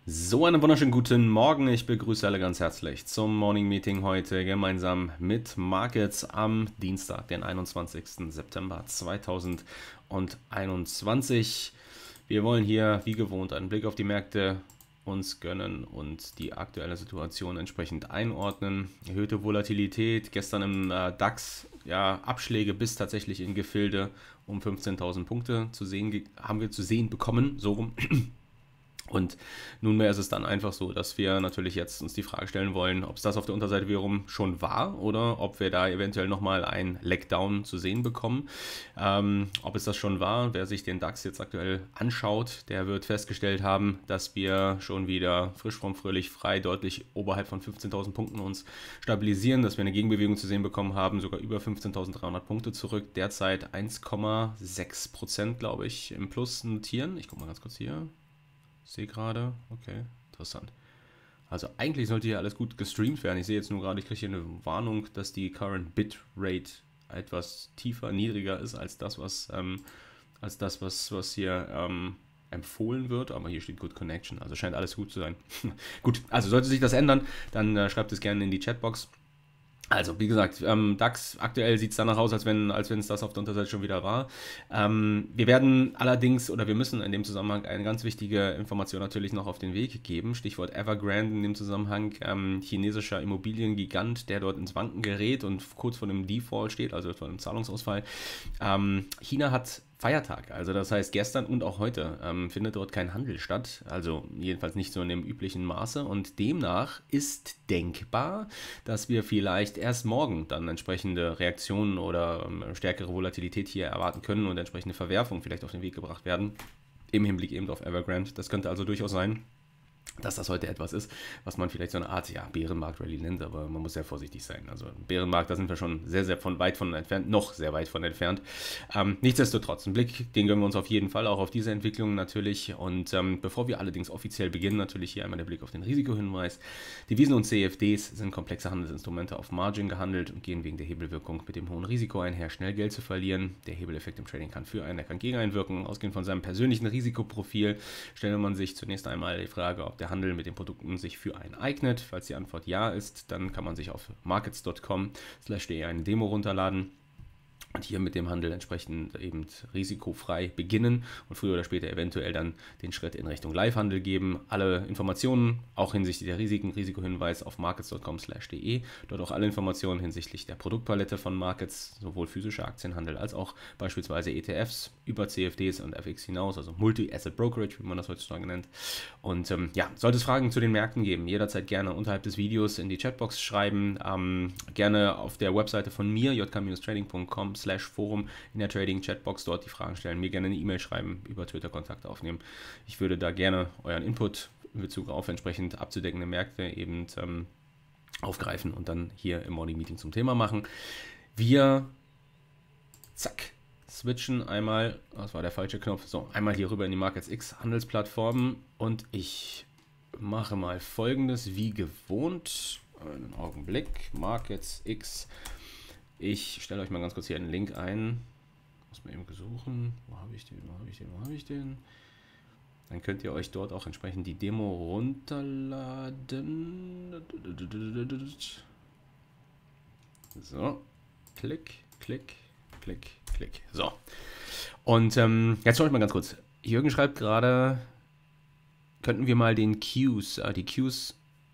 So, einen wunderschönen guten Morgen. Ich begrüße alle ganz herzlich zum Morning Meeting heute gemeinsam mit Markets am Dienstag, den 21. September 2021. Wir wollen hier wie gewohnt einen Blick auf die Märkte uns gönnen und die aktuelle Situation entsprechend einordnen. Erhöhte Volatilität, gestern im DAX, ja, Abschläge bis tatsächlich in Gefilde um 15.000 Punkte zu sehen, haben wir zu sehen bekommen, so rum. Und nunmehr ist es dann einfach so, dass wir natürlich jetzt uns die Frage stellen wollen, ob es das auf der Unterseite wiederum schon war oder ob wir da eventuell nochmal ein Leckdown zu sehen bekommen. Ob es das schon war, wer sich den DAX jetzt aktuell anschaut, der wird festgestellt haben, dass wir schon wieder frisch vom Fröhlich frei deutlich oberhalb von 15.000 Punkten uns stabilisieren, dass wir eine Gegenbewegung zu sehen bekommen haben, sogar über 15.300 Punkte zurück, derzeit 1,6%, glaube ich, im Plus notieren. Ich gucke mal ganz kurz hier. Sehe gerade, okay, interessant. Also eigentlich sollte hier alles gut gestreamt werden. Ich sehe jetzt nur gerade, ich kriege hier eine Warnung, dass die Current Bitrate etwas tiefer, niedriger ist als das, was hier empfohlen wird. Aber hier steht Good Connection, also scheint alles gut zu sein. Gut, also sollte sich das ändern, dann schreibt es gerne in die Chatbox. Also, wie gesagt, DAX, aktuell sieht es danach aus, als wenn es das auf der Unterseite schon wieder war. Wir werden allerdings, oder wir müssen in dem Zusammenhang eine ganz wichtige Information natürlich noch auf den Weg geben. Stichwort Evergrande in dem Zusammenhang, chinesischer Immobiliengigant, der dort ins Wanken gerät und kurz vor dem Default steht, also vor dem Zahlungsausfall. China hat Feiertag, also das heißt gestern und auch heute findet dort kein Handel statt, also jedenfalls nicht so in dem üblichen Maße und demnach ist denkbar, dass wir vielleicht erst morgen dann entsprechende Reaktionen oder stärkere Volatilität hier erwarten können und entsprechende Verwerfungen vielleicht auf den Weg gebracht werden, im Hinblick eben auf Evergrande. Das könnte also durchaus sein, dass das heute etwas ist, was man vielleicht so eine Art, ja, Bärenmarkt-Rallye nennt, aber man muss sehr vorsichtig sein. Also Bärenmarkt, da sind wir schon sehr, sehr weit von entfernt, noch sehr weit von entfernt. Nichtsdestotrotz, einen Blick, den gönnen wir uns auf jeden Fall, auch auf diese Entwicklung natürlich. Und bevor wir allerdings offiziell beginnen, natürlich hier einmal der Blick auf den Risikohinweis. Devisen und CFDs sind komplexe Handelsinstrumente auf Margin gehandelt und gehen wegen der Hebelwirkung mit dem hohen Risiko einher, schnell Geld zu verlieren. Der Hebeleffekt im Trading kann für einen, er kann gegen einen wirken. Ausgehend von seinem persönlichen Risikoprofil stellt man sich zunächst einmal die Frage, ob der Handel mit den Produkten sich für einen eignet. Falls die Antwort ja ist, dann kann man sich auf markets.com/de eine Demo runterladen und hier mit dem Handel entsprechend eben risikofrei beginnen und früher oder später eventuell dann den Schritt in Richtung Live-Handel geben. Alle Informationen, auch hinsichtlich der Risiken, Risikohinweis auf markets.com/de. Dort auch alle Informationen hinsichtlich der Produktpalette von Markets, sowohl physischer Aktienhandel als auch beispielsweise ETFs über CFDs und FX hinaus, also Multi-Asset Brokerage, wie man das heutzutage nennt. Und ja, sollte es Fragen zu den Märkten geben, jederzeit gerne unterhalb des Videos in die Chatbox schreiben. Gerne auf der Webseite von mir, jk-trading.com/Forum in der Trading-Chatbox dort die Fragen stellen, mir gerne eine E-Mail schreiben, über Twitter Kontakt aufnehmen. Ich würde da gerne euren Input in Bezug auf entsprechend abzudeckende Märkte eben aufgreifen und dann hier im Morning Meeting zum Thema machen. Wir, zack, switchen einmal, das war der falsche Knopf, so, einmal hier rüber in die Markets X Handelsplattformen und ich mache mal Folgendes, wie gewohnt, einen Augenblick, Markets X. Ich stelle euch mal ganz kurz hier einen Link ein. Muss mal eben suchen. Wo habe ich den? Dann könnt ihr euch dort auch entsprechend die Demo runterladen. So. Klick, klick, klick, klick. So. Und jetzt schaue ich mal ganz kurz. Jürgen schreibt gerade, könnten wir mal den Qs, die Qs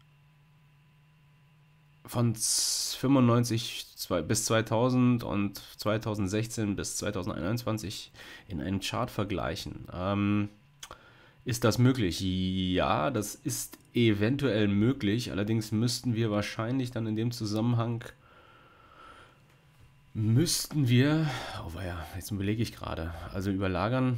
von 95 bis 2000 und 2016 bis 2021 in einem Chart vergleichen. Ist das möglich? Ja, das ist eventuell möglich. Allerdings müssten wir wahrscheinlich dann in dem Zusammenhang oh ja, jetzt überlege ich gerade, also überlagern.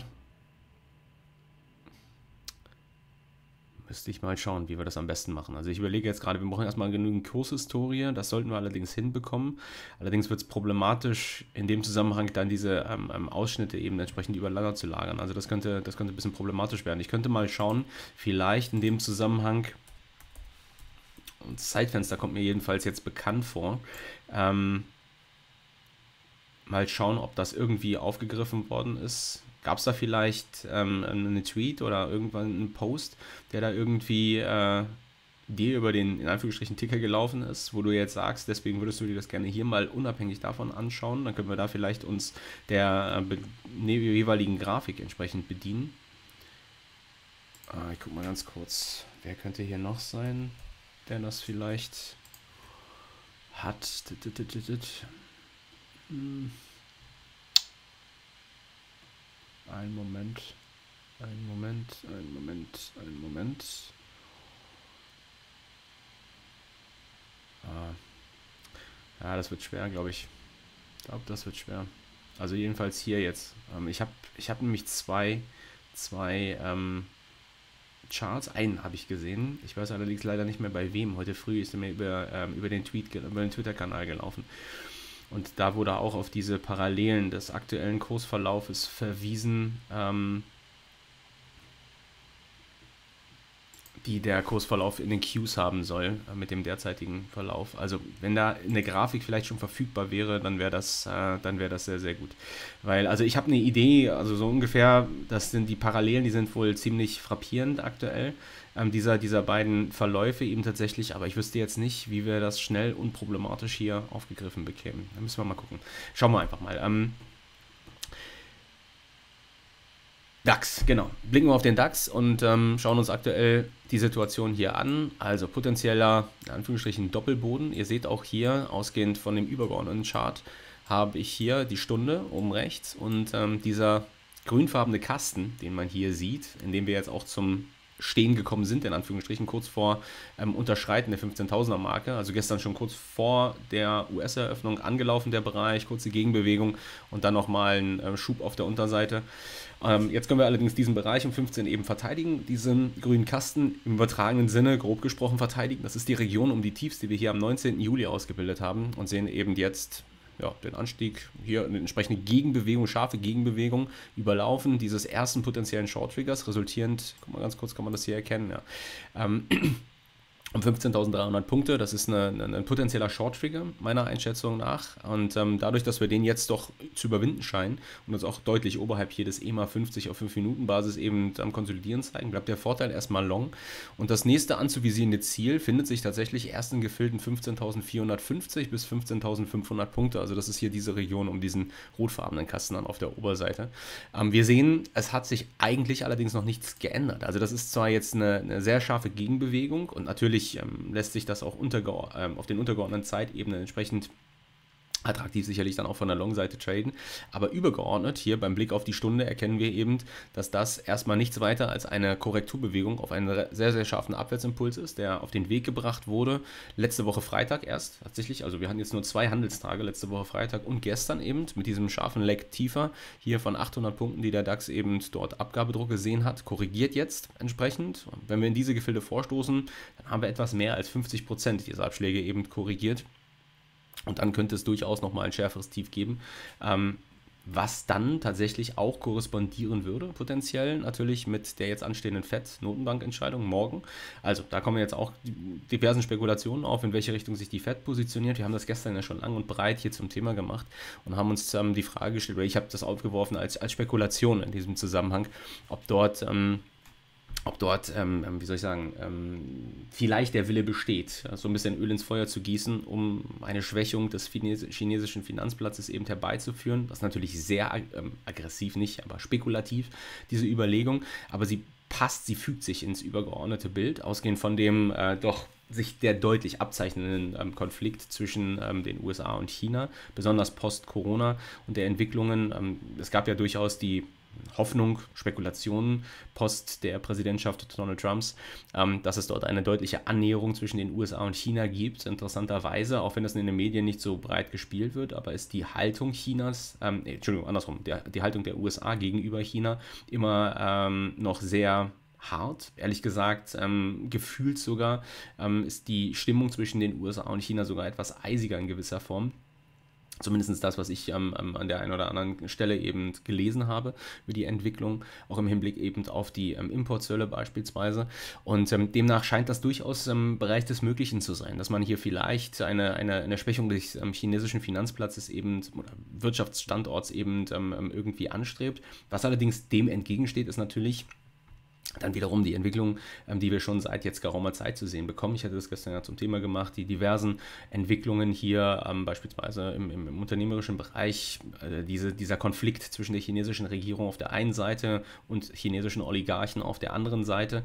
Müsste ich mal schauen, wie wir das am besten machen. Also ich überlege jetzt gerade, wir brauchen erstmal genügend Kurshistorie, das sollten wir allerdings hinbekommen. Allerdings wird es problematisch, in dem Zusammenhang dann diese Ausschnitte eben entsprechend überlagert zu lagern. Also das könnte ein bisschen problematisch werden. Ich könnte mal schauen, vielleicht in dem Zusammenhang, und das Zeitfenster kommt mir jedenfalls jetzt bekannt vor, mal schauen, ob das irgendwie aufgegriffen worden ist. Gab es da vielleicht einen Tweet oder irgendwann einen Post, der da irgendwie dir über den, in Anführungsstrichen, Ticker gelaufen ist, wo du jetzt sagst, deswegen würdest du dir das gerne hier mal unabhängig davon anschauen, dann können wir da vielleicht uns der jeweiligen Grafik entsprechend bedienen. Ich guck mal ganz kurz, wer könnte hier noch sein, der das vielleicht hat. Einen Moment. Ja, das wird schwer, glaube ich. Ich glaube, das wird schwer. Also jedenfalls hier jetzt. Ich hab nämlich zwei Charts. Einen habe ich gesehen. Ich weiß allerdings leider nicht mehr bei wem. Heute früh ist er mir über den Twitter-Kanal gelaufen. Und da wurde auch auf diese Parallelen des aktuellen Kursverlaufes verwiesen, die der Kursverlauf in den Qs haben soll, mit dem derzeitigen Verlauf. Also wenn da eine Grafik vielleicht schon verfügbar wäre, dann wäre das sehr, sehr gut. Weil, also ich habe eine Idee, also so ungefähr, das sind die Parallelen, die sind wohl ziemlich frappierend aktuell, dieser beiden Verläufe eben tatsächlich, aber ich wüsste jetzt nicht, wie wir das schnell und problematisch hier aufgegriffen bekämen. Da müssen wir mal gucken. Schauen wir einfach mal. DAX, genau. Blicken wir auf den DAX und schauen uns aktuell die Situation hier an. Also potenzieller, in Anführungsstrichen, Doppelboden. Ihr seht auch hier, ausgehend von dem übergeordneten Chart, habe ich hier die Stunde oben rechts und dieser grünfarbene Kasten, den man hier sieht, in dem wir jetzt auch zum Stehen gekommen sind, in Anführungsstrichen, kurz vor Unterschreiten der 15.000er Marke. Also gestern schon kurz vor der US-Eröffnung angelaufen, der Bereich, kurze Gegenbewegung und dann nochmal ein Schub auf der Unterseite. Jetzt können wir allerdings diesen Bereich um 15 eben verteidigen, diesen grünen Kasten im übertragenen Sinne, grob gesprochen, verteidigen. Das ist die Region um die Tiefs, die wir hier am 19. Juli ausgebildet haben und sehen eben jetzt den Anstieg, hier eine entsprechende Gegenbewegung, scharfe Gegenbewegung überlaufen dieses ersten potenziellen Short-Triggers, resultierend, guck mal ganz kurz, kann man das hier erkennen, ja, um 15.300 Punkte. Das ist ein potenzieller Short-Trigger, meiner Einschätzung nach. Und dadurch, dass wir den jetzt doch zu überwinden scheinen und uns auch deutlich oberhalb hier des EMA 50 auf 5-Minuten-Basis eben am Konsolidieren zeigen, bleibt der Vorteil erstmal long. Und das nächste anzuvisierende Ziel findet sich tatsächlich erst in Gefilden 15.450 bis 15.500 Punkte. Also das ist hier diese Region um diesen rotfarbenen Kasten dann auf der Oberseite. Wir sehen, es hat sich eigentlich allerdings noch nichts geändert. Also das ist zwar jetzt eine sehr scharfe Gegenbewegung und natürlich lässt sich das auch auf den untergeordneten Zeitebenen entsprechend attraktiv sicherlich dann auch von der Long-Seite traden, aber übergeordnet hier beim Blick auf die Stunde erkennen wir eben, dass das erstmal nichts weiter als eine Korrekturbewegung auf einen sehr, sehr scharfen Abwärtsimpuls ist, der auf den Weg gebracht wurde, letzte Woche Freitag erst tatsächlich, also wir hatten jetzt nur 2 Handelstage, letzte Woche Freitag und gestern eben mit diesem scharfen Leg tiefer, hier von 800 Punkten, die der DAX eben dort Abgabedruck gesehen hat, korrigiert jetzt entsprechend. Und wenn wir in diese Gefilde vorstoßen, dann haben wir etwas mehr als 50% dieser Abschläge eben korrigiert. Und dann könnte es durchaus nochmal ein schärferes Tief geben, was dann tatsächlich auch korrespondieren würde, potenziell natürlich mit der jetzt anstehenden FED-Notenbankentscheidung morgen. Also da kommen jetzt auch diversen Spekulationen auf, in welche Richtung sich die FED positioniert. Wir haben das gestern ja schon lang und breit hier zum Thema gemacht und haben uns die Frage gestellt, oder ich habe das aufgeworfen als Spekulation in diesem Zusammenhang, ob dort wie soll ich sagen, vielleicht der Wille besteht, so ein bisschen Öl ins Feuer zu gießen, um eine Schwächung des chinesischen Finanzplatzes eben herbeizuführen. Das ist natürlich sehr aggressiv, nicht, aber spekulativ, diese Überlegung. Aber sie fügt sich ins übergeordnete Bild, ausgehend von dem doch sich der deutlich abzeichnenden Konflikt zwischen den USA und China, besonders post-Corona und der Entwicklungen. Es gab ja durchaus die Hoffnung, Spekulationen post der Präsidentschaft Donald Trumps, dass es dort eine deutliche Annäherung zwischen den USA und China gibt. Interessanterweise, auch wenn das in den Medien nicht so breit gespielt wird, aber ist die Haltung Chinas, die Haltung der USA gegenüber China immer noch sehr hart. Ehrlich gesagt, gefühlt sogar ist die Stimmung zwischen den USA und China sogar etwas eisiger in gewisser Form. Zumindest das, was ich an der einen oder anderen Stelle eben gelesen habe, über die Entwicklung, auch im Hinblick eben auf die Importzölle beispielsweise. Und demnach scheint das durchaus im Bereich des Möglichen zu sein, dass man hier vielleicht eine Schwächung des chinesischen Finanzplatzes eben oder Wirtschaftsstandorts eben irgendwie anstrebt. Was allerdings dem entgegensteht, ist natürlich dann wiederum die Entwicklung, die wir schon seit jetzt geraumer Zeit zu sehen bekommen. Ich hatte das gestern ja zum Thema gemacht, die diversen Entwicklungen hier, beispielsweise im unternehmerischen Bereich, dieser Konflikt zwischen der chinesischen Regierung auf der einen Seite und chinesischen Oligarchen auf der anderen Seite,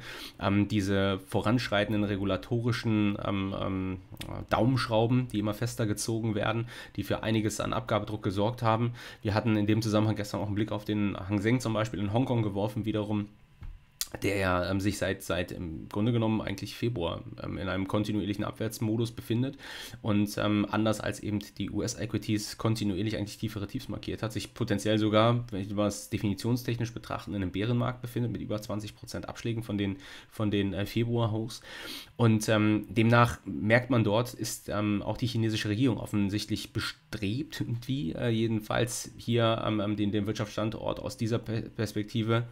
diese voranschreitenden regulatorischen Daumenschrauben, die immer fester gezogen werden, die für einiges an Abgabedruck gesorgt haben. Wir hatten in dem Zusammenhang gestern auch einen Blick auf den Hang Seng zum Beispiel in Hongkong geworfen, wiederum, der ja sich seit im Grunde genommen eigentlich Februar in einem kontinuierlichen Abwärtsmodus befindet und anders als eben die US-Equities kontinuierlich eigentlich tiefere Tiefs markiert hat, sich potenziell sogar, wenn ich das definitionstechnisch betrachten, in einem Bärenmarkt befindet mit über 20% Abschlägen von den Februar-Hochs. Und demnach merkt man dort, ist auch die chinesische Regierung offensichtlich bestrebt, irgendwie jedenfalls hier den Wirtschaftsstandort aus dieser Perspektive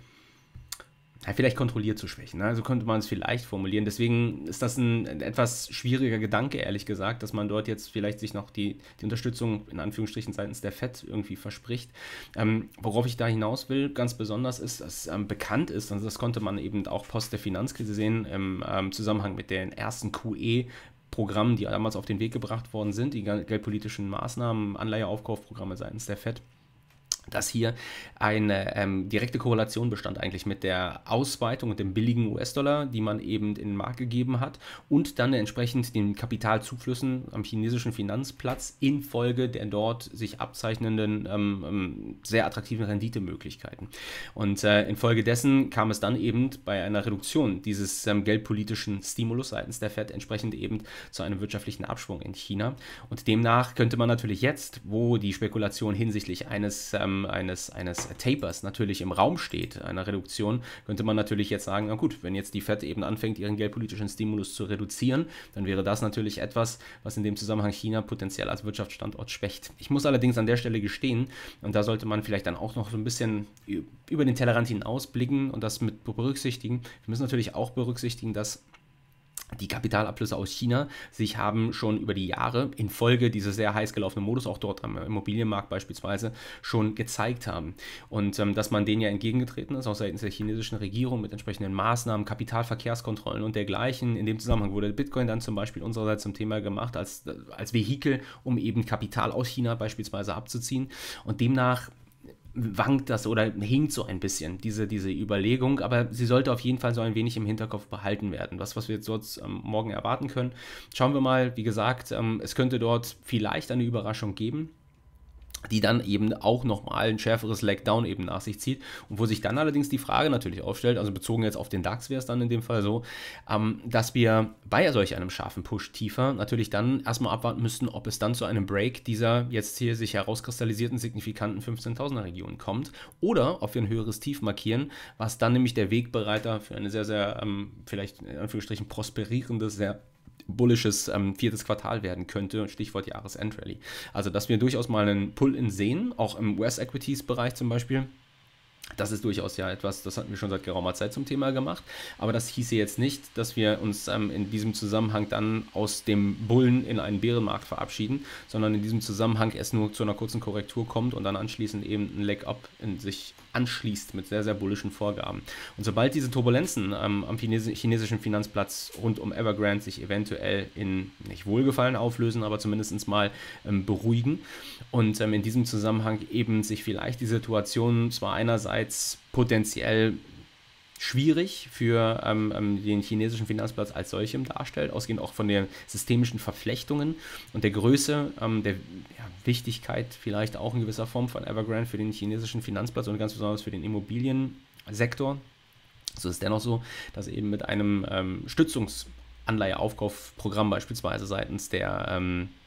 vielleicht kontrolliert zu schwächen. Ne? So könnte man es vielleicht formulieren. Deswegen ist das ein etwas schwieriger Gedanke, ehrlich gesagt, dass man dort jetzt vielleicht sich noch die Unterstützung in Anführungsstrichen seitens der FED irgendwie verspricht. Worauf ich da hinaus will, ganz besonders ist, dass bekannt ist, und das konnte man eben auch post der Finanzkrise sehen, im Zusammenhang mit den ersten QE-Programmen, die damals auf den Weg gebracht worden sind, die geldpolitischen Maßnahmen, Anleiheaufkaufprogramme seitens der FED, dass hier eine direkte Korrelation bestand eigentlich mit der Ausweitung und dem billigen US-Dollar, die man eben in den Markt gegeben hat und dann entsprechend den Kapitalzuflüssen am chinesischen Finanzplatz infolge der dort sich abzeichnenden sehr attraktiven Renditemöglichkeiten. Und infolgedessen kam es dann eben bei einer Reduktion dieses geldpolitischen Stimulus seitens der FED entsprechend eben zu einem wirtschaftlichen Abschwung in China. Und demnach könnte man natürlich jetzt, wo die Spekulation hinsichtlich eines Tapers natürlich im Raum steht, einer Reduktion, könnte man natürlich jetzt sagen, na gut, wenn jetzt die FED eben anfängt, ihren geldpolitischen Stimulus zu reduzieren, dann wäre das natürlich etwas, was in dem Zusammenhang China potenziell als Wirtschaftsstandort schwächt. Ich muss allerdings an der Stelle gestehen, und da sollte man vielleicht dann auch noch so ein bisschen über den Tellerrand hinausblicken und das mit berücksichtigen. Wir müssen natürlich auch berücksichtigen, dass die Kapitalabflüsse aus China sich haben schon über die Jahre infolge dieses sehr heiß gelaufenen Modus, auch dort am Immobilienmarkt beispielsweise, schon gezeigt haben. Und dass man denen ja entgegengetreten ist, auch seitens der chinesischen Regierung mit entsprechenden Maßnahmen, Kapitalverkehrskontrollen und dergleichen. In dem Zusammenhang wurde Bitcoin dann zum Beispiel unsererseits zum Thema gemacht, als Vehikel, um eben Kapital aus China beispielsweise abzuziehen. Und demnach wankt das oder hinkt so ein bisschen, diese Überlegung, aber sie sollte auf jeden Fall so ein wenig im Hinterkopf behalten werden. Was wir jetzt dort morgen erwarten können. Schauen wir mal, wie gesagt, es könnte dort vielleicht eine Überraschung geben, die dann eben auch nochmal ein schärferes Leg-Down eben nach sich zieht und wo sich dann allerdings die Frage natürlich aufstellt, also bezogen jetzt auf den DAX wäre es dann in dem Fall so, dass wir bei solch einem scharfen Push tiefer natürlich dann erstmal abwarten müssten, ob es dann zu einem Break dieser jetzt hier sich herauskristallisierten signifikanten 15.000er Region kommt oder ob wir ein höheres Tief markieren, was dann nämlich der Wegbereiter für eine sehr, sehr vielleicht in Anführungsstrichen prosperierendes, sehr bullisches viertes Quartal werden könnte, Stichwort Jahresendrallye. Also, dass wir durchaus mal einen Pull-in sehen, auch im US-Equities-Bereich zum Beispiel. Das ist durchaus ja etwas, das hatten wir schon seit geraumer Zeit zum Thema gemacht, aber das hieße jetzt nicht, dass wir uns in diesem Zusammenhang dann aus dem Bullen in einen Bärenmarkt verabschieden, sondern in diesem Zusammenhang es nur zu einer kurzen Korrektur kommt und dann anschließend eben ein Leg-Up in sich anschließt mit sehr, sehr bullischen Vorgaben. Und sobald diese Turbulenzen am chinesischen Finanzplatz rund um Evergrande sich eventuell in nicht Wohlgefallen auflösen, aber zumindest mal beruhigen und in diesem Zusammenhang eben sich vielleicht die Situation zwar einerseits potenziell schwierig für den chinesischen Finanzplatz als solchem darstellt, ausgehend auch von den systemischen Verflechtungen und der Größe, der Wichtigkeit vielleicht auch in gewisser Form von Evergrande für den chinesischen Finanzplatz und ganz besonders für den Immobiliensektor. So ist dennoch so, dass eben mit einem Stützungsanleiheaufkaufprogramm beispielsweise seitens der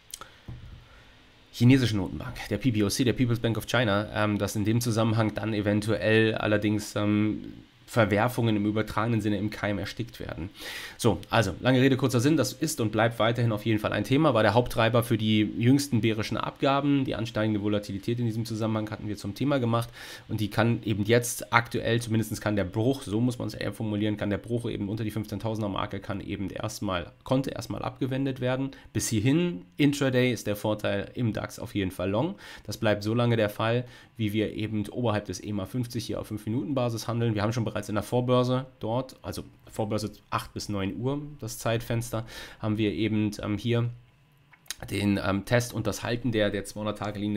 chinesischen Notenbank, der PBOC, der People's Bank of China, dass in dem Zusammenhang dann eventuell allerdings Verwerfungen im übertragenen Sinne im Keim erstickt werden. So, also lange Rede, kurzer Sinn, das ist und bleibt weiterhin auf jeden Fall ein Thema, war der Haupttreiber für die jüngsten bärischen Abgaben. Die ansteigende Volatilität in diesem Zusammenhang hatten wir zum Thema gemacht und die kann eben jetzt aktuell, zumindest kann der Bruch, so muss man es eher formulieren, kann der Bruch eben unter die 15.000er Marke, konnte erstmal abgewendet werden. Bis hierhin, Intraday ist der Vorteil im DAX auf jeden Fall long. Das bleibt so lange der Fall, wie wir eben oberhalb des EMA 50 hier auf 5-Minuten-Basis handeln. Wir haben schon bereits in der Vorbörse dort, also Vorbörse 8 bis 9 Uhr, das Zeitfenster, haben wir eben hier den Test und das Halten der 200-Tage-Linie,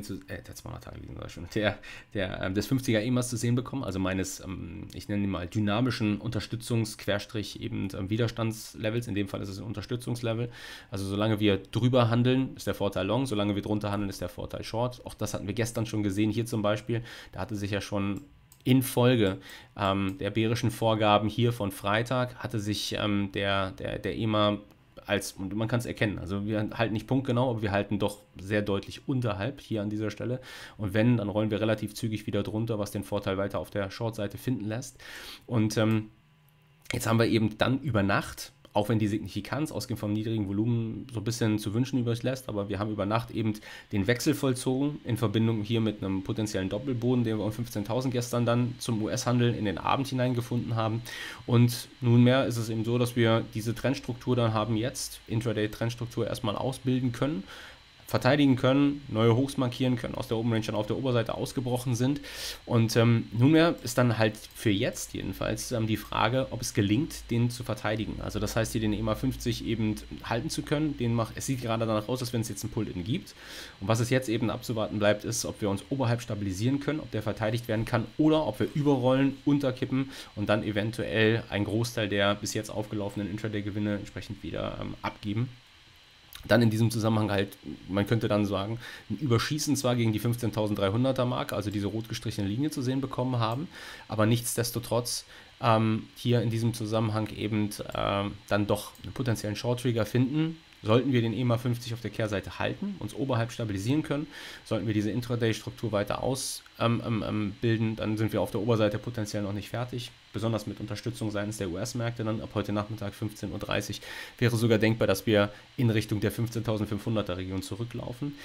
des 50er EMAs zu sehen bekommen, also meines, ich nenne ihn mal dynamischen Unterstützungs-, eben Widerstandslevels, in dem Fall ist es ein Unterstützungslevel, also solange wir drüber handeln, ist der Vorteil long, solange wir drunter handeln, ist der Vorteil short. Auch das hatten wir gestern schon gesehen, hier zum Beispiel, da hatte sich ja schon infolge der bärischen Vorgaben hier von Freitag hatte sich der EMA und man kann es erkennen, also wir halten nicht punktgenau, aber wir halten doch sehr deutlich unterhalb hier an dieser Stelle und wenn, dann rollen wir relativ zügig wieder drunter, was den Vorteil weiter auf der Short-Seite finden lässt und jetzt haben wir eben dann über Nacht, auch wenn die Signifikanz ausgehend vom niedrigen Volumen so ein bisschen zu wünschen übrig lässt, aber wir haben über Nacht eben den Wechsel vollzogen in Verbindung hier mit einem potenziellen Doppelboden, den wir um 15.000 gestern dann zum US-Handel in den Abend hineingefunden haben. Und nunmehr ist es eben so, dass wir diese Trendstruktur dann haben jetzt, Intraday-Trendstruktur erstmal ausbilden können, verteidigen können, neue Hochs markieren können, aus der Open Range dann auf der Oberseite ausgebrochen sind. Und nunmehr ist dann halt für jetzt jedenfalls die Frage, ob es gelingt, den zu verteidigen. Also das heißt, hier den EMA 50 eben halten zu können. Es sieht gerade danach aus, als wenn es jetzt einen Pull-In gibt. Und was es jetzt eben abzuwarten bleibt, ist, ob wir uns oberhalb stabilisieren können, ob der verteidigt werden kann oder ob wir überrollen, unterkippen und dann eventuell einen Großteil der bis jetzt aufgelaufenen Intraday-Gewinne entsprechend wieder abgeben. Dann in diesem Zusammenhang halt, man könnte dann sagen, ein Überschießen zwar gegen die 15.300er Marke, also diese rot gestrichene Linie zu sehen bekommen haben, aber nichtsdestotrotz hier in diesem Zusammenhang eben dann doch einen potenziellen Short-Trigger finden. Sollten wir den EMA 50 auf der Kehrseite halten, uns oberhalb stabilisieren können, sollten wir diese Intraday-Struktur weiter ausbilden, dann sind wir auf der Oberseite potenziell noch nicht fertig. Besonders mit Unterstützung seitens der US-Märkte dann ab heute Nachmittag 15.30 Uhr wäre sogar denkbar, dass wir in Richtung der 15.500er Region zurücklaufen.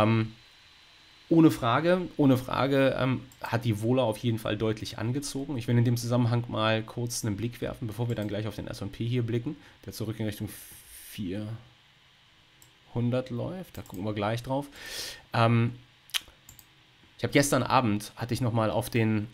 Ohne Frage hat die Vola auf jeden Fall deutlich angezogen. Ich will in dem Zusammenhang mal kurz einen Blick werfen, bevor wir dann gleich auf den S&P hier blicken, der zurück in Richtung 400 läuft, da gucken wir gleich drauf. Ich habe gestern Abend, hatte ich nochmal auf den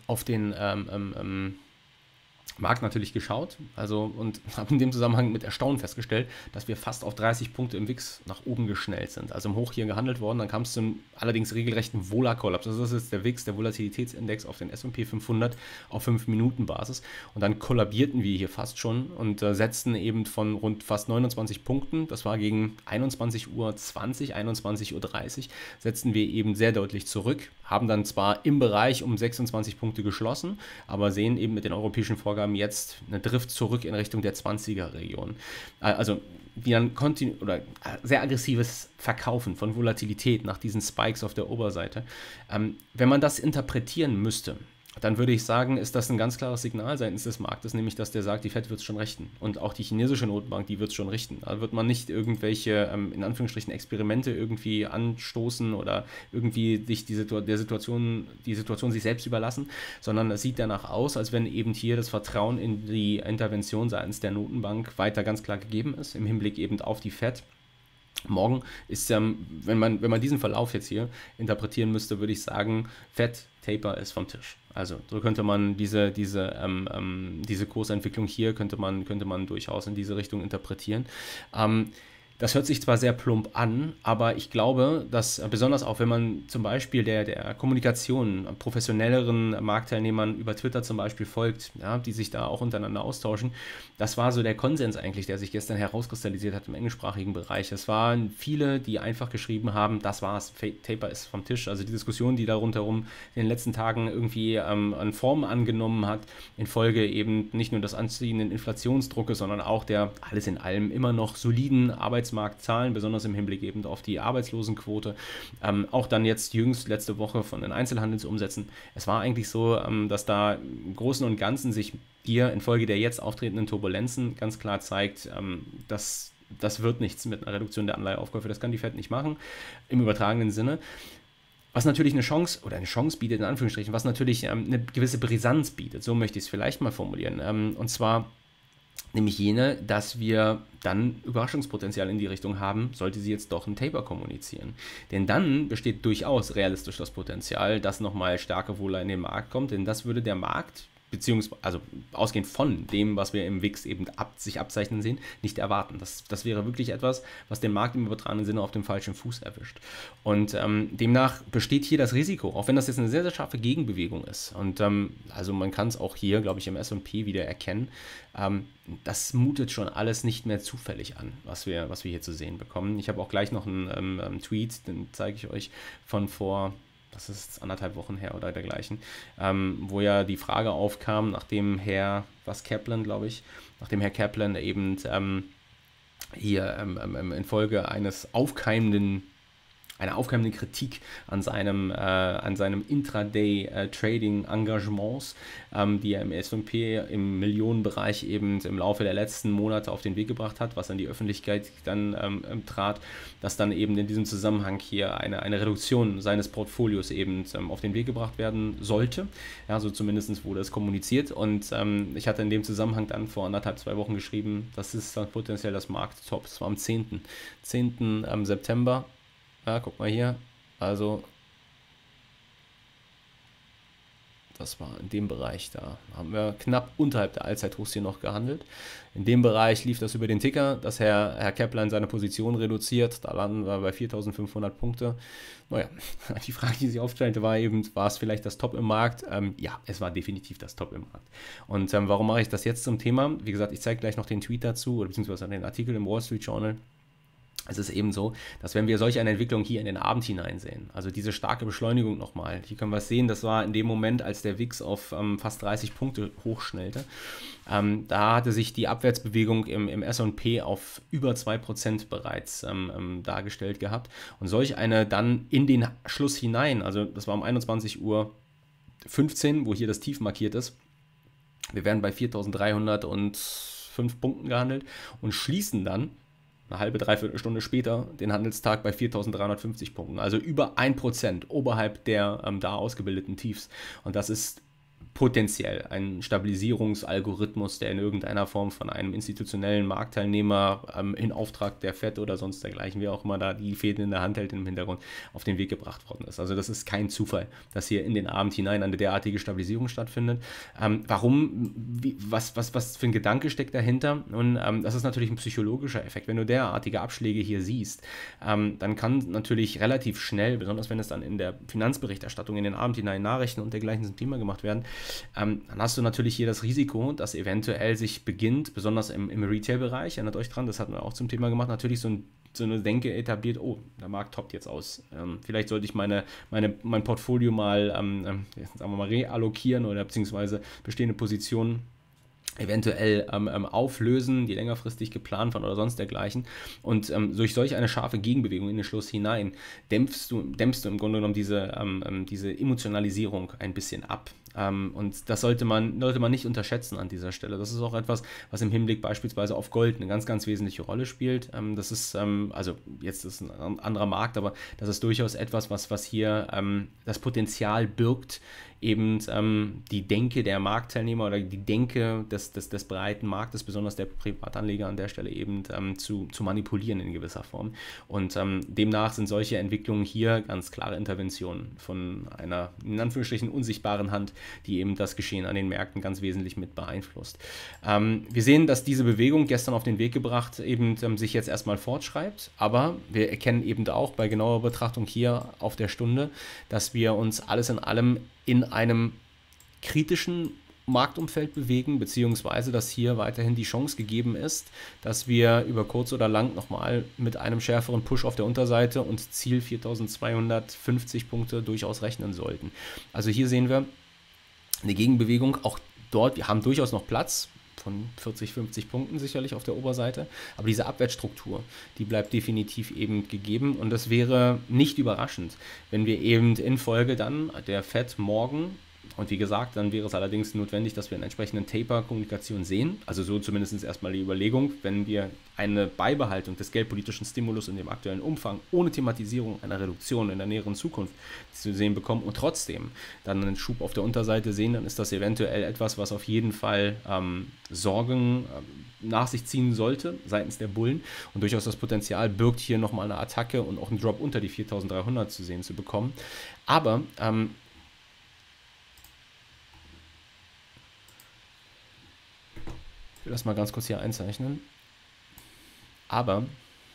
Markt natürlich geschaut, und habe in dem Zusammenhang mit Erstaunen festgestellt, dass wir fast auf 30 Punkte im WIX nach oben geschnellt sind. Also im Hoch hier gehandelt worden, dann kam es zum allerdings regelrechten Vola-Kollaps. Also das ist der WIX, der Volatilitätsindex auf den S&P 500 auf 5-Minuten-Basis. Und dann kollabierten wir hier fast schon und setzten eben von rund fast 29 Punkten, das war gegen 21:20 Uhr, 21:30 Uhr, setzten wir eben sehr deutlich zurück, haben dann zwar im Bereich um 26 Punkte geschlossen, aber sehen eben mit den europäischen Vorgaben jetzt eine Drift zurück in Richtung der 20er-Region. Also wie ein sehr aggressives Verkaufen von Volatilität nach diesen Spikes auf der Oberseite. Wenn man das interpretieren müsste, dann würde ich sagen, ist das ein ganz klares Signal seitens des Marktes, nämlich dass der sagt, die Fed wird es schon richten. Und auch die chinesische Notenbank, die wird es schon richten. Da wird man nicht irgendwelche, in Anführungsstrichen, Experimente irgendwie anstoßen oder irgendwie sich die Situation sich selbst überlassen, sondern es sieht danach aus, als wenn eben hier das Vertrauen in die Intervention seitens der Notenbank weiter ganz klar gegeben ist, im Hinblick eben auf die Fed. Morgen ist, wenn man diesen Verlauf jetzt hier interpretieren müsste, würde ich sagen, Fed Taper ist vom Tisch. Also so könnte man diese Kursentwicklung hier könnte man durchaus in diese Richtung interpretieren. Das hört sich zwar sehr plump an, aber ich glaube, dass besonders auch, wenn man zum Beispiel der Kommunikation professionelleren Marktteilnehmern über Twitter zum Beispiel folgt, ja, die sich da auch untereinander austauschen, das war so der Konsens eigentlich, der sich gestern herauskristallisiert hat im englischsprachigen Bereich. Es waren viele, die einfach geschrieben haben, das war's, Taper ist vom Tisch. Also die Diskussion, die da rundherum in den letzten Tagen irgendwie an Formen angenommen hat, infolge eben nicht nur des anziehenden Inflationsdruckes, sondern auch der alles in allem immer noch soliden Arbeitsmarkt Arbeitsmarktzahlen, besonders im Hinblick eben auf die Arbeitslosenquote. Auch dann jetzt jüngst letzte Woche von den Einzelhandelsumsätzen. Es war eigentlich so, dass da im Großen und Ganzen sich hier infolge der jetzt auftretenden Turbulenzen ganz klar zeigt, dass das wird nichts mit einer Reduktion der Anleiheaufkäufe. Das kann die Fed nicht machen, im übertragenen Sinne. Was natürlich eine Chance bietet, in Anführungsstrichen, was natürlich eine gewisse Brisanz bietet, so möchte ich es vielleicht mal formulieren. Und zwar nämlich jene, dass wir dann Überraschungspotenzial in die Richtung haben, sollte sie jetzt doch ein Taper kommunizieren. Denn dann besteht durchaus realistisch das Potenzial, dass nochmal stärker Wohler in den Markt kommt, denn das würde der Markt, beziehungsweise also ausgehend von dem, was wir im WIX eben sich abzeichnen sehen, nicht erwarten. Das wäre wirklich etwas, was den Markt im übertragenen Sinne auf dem falschen Fuß erwischt. Und demnach besteht hier das Risiko, auch wenn das jetzt eine sehr, sehr scharfe Gegenbewegung ist. Und also man kann es auch hier, glaube ich, im S&P wieder erkennen. Das mutet schon alles nicht mehr zufällig an, was wir hier zu sehen bekommen. Ich habe auch gleich noch einen Tweet, den zeige ich euch von vor... Das ist 1,5 Wochen her oder dergleichen, wo ja die Frage aufkam, nachdem Herr Kaplan eben hier infolge einer aufkeimenden Kritik an seinem Intraday-Trading-Engagements, die er im S&P im Millionenbereich eben im Laufe der letzten Monate auf den Weg gebracht hat, was an die Öffentlichkeit dann trat, dass dann eben in diesem Zusammenhang hier eine Reduktion seines Portfolios eben auf den Weg gebracht werden sollte. Ja, so zumindest wurde es kommuniziert und ich hatte in dem Zusammenhang dann vor 2 Wochen geschrieben, das ist dann potenziell das Markttop. Das war am 10. September. Ja, guck mal hier, also das war in dem Bereich, da haben wir knapp unterhalb der Allzeithochs hier noch gehandelt. In dem Bereich lief das über den Ticker, dass Herr Kaplan seine Position reduziert, da landen wir bei 4.500 Punkte. Naja, die Frage, die sich aufstellte, war eben, war es vielleicht das Top im Markt? Ja, es war definitiv das Top im Markt. Und warum mache ich das jetzt zum Thema? Wie gesagt, ich zeige gleich noch den Tweet dazu, oder beziehungsweise den Artikel im Wall Street Journal. Es ist eben so, dass wenn wir solch eine Entwicklung hier in den Abend hineinsehen, also diese starke Beschleunigung nochmal, hier können wir es sehen, das war in dem Moment, als der WIX auf fast 30 Punkte hochschnellte, da hatte sich die Abwärtsbewegung im S&P auf über 2% bereits dargestellt gehabt und solch eine dann in den Schluss hinein, also das war um 21:15 Uhr, wo hier das Tief markiert ist, wir werden bei 4.305 Punkten gehandelt und schließen dann eine halbe, dreiviertel Stunde später den Handelstag bei 4.350 Punkten. Also über 1% oberhalb der da ausgebildeten Tiefs. Und das ist potenziell ein Stabilisierungsalgorithmus, der in irgendeiner Form von einem institutionellen Marktteilnehmer in Auftrag der FED oder sonst dergleichen, wie auch immer da die Fäden in der Hand hält im Hintergrund, auf den Weg gebracht worden ist. Also das ist kein Zufall, dass hier in den Abend hinein eine derartige Stabilisierung stattfindet. Warum? Was für ein Gedanke steckt dahinter? Und das ist natürlich ein psychologischer Effekt. Wenn du derartige Abschläge hier siehst, dann kann natürlich relativ schnell, besonders wenn es dann in der Finanzberichterstattung in den Abend hinein Nachrichten und dergleichen zum Thema gemacht werden, dann hast du natürlich hier das Risiko, dass eventuell sich beginnt, besonders im Retail-Bereich, erinnert euch dran, das hatten wir auch zum Thema gemacht, natürlich so eine Denke etabliert, oh, der Markt toppt jetzt aus. Vielleicht sollte ich mein Portfolio mal, sagen wir mal, reallokieren oder beziehungsweise bestehende Positionen eventuell auflösen, die längerfristig geplant waren oder sonst dergleichen. Und durch solch eine scharfe Gegenbewegung in den Schluss hinein dämpfst du im Grunde genommen diese Emotionalisierung ein bisschen ab. Und das sollte man nicht unterschätzen an dieser Stelle. Das ist auch etwas, was im Hinblick beispielsweise auf Gold eine ganz, ganz wesentliche Rolle spielt. Das ist, also jetzt ist ein anderer Markt, aber das ist durchaus etwas, was hier das Potenzial birgt, eben die Denke der Marktteilnehmer oder die Denke des breiten Marktes, besonders der Privatanleger an der Stelle eben zu manipulieren in gewisser Form. Und demnach sind solche Entwicklungen hier ganz klare Interventionen von einer in Anführungsstrichen unsichtbaren Hand, die eben das Geschehen an den Märkten ganz wesentlich mit beeinflusst. Wir sehen, dass diese Bewegung gestern auf den Weg gebracht eben sich jetzt erstmal fortschreibt, aber wir erkennen eben auch bei genauer Betrachtung hier auf der Stunde, dass wir uns alles in allem in einem kritischen Marktumfeld bewegen, beziehungsweise dass hier weiterhin die Chance gegeben ist, dass wir über kurz oder lang nochmal mit einem schärferen Push auf der Unterseite und Ziel 4.250 Punkte durchaus rechnen sollten. Also hier sehen wir eine Gegenbewegung, auch dort, wir haben durchaus noch Platz, von 40, 50 Punkten sicherlich auf der Oberseite. Aber diese Abwärtsstruktur, die bleibt definitiv eben gegeben. Und das wäre nicht überraschend, wenn wir eben in Folge dann der Fed morgen, und wie gesagt, dann wäre es allerdings notwendig, dass wir einen entsprechenden Taper-Kommunikation sehen. Also so zumindest erstmal die Überlegung, wenn wir eine Beibehaltung des geldpolitischen Stimulus in dem aktuellen Umfang ohne Thematisierung einer Reduktion in der näheren Zukunft zu sehen bekommen und trotzdem dann einen Schub auf der Unterseite sehen, dann ist das eventuell etwas, was auf jeden Fall Sorgen nach sich ziehen sollte seitens der Bullen und durchaus das Potenzial birgt, hier nochmal eine Attacke und auch einen Drop unter die 4.300 zu sehen zu bekommen. Aber ich will das mal ganz kurz hier einzeichnen. Aber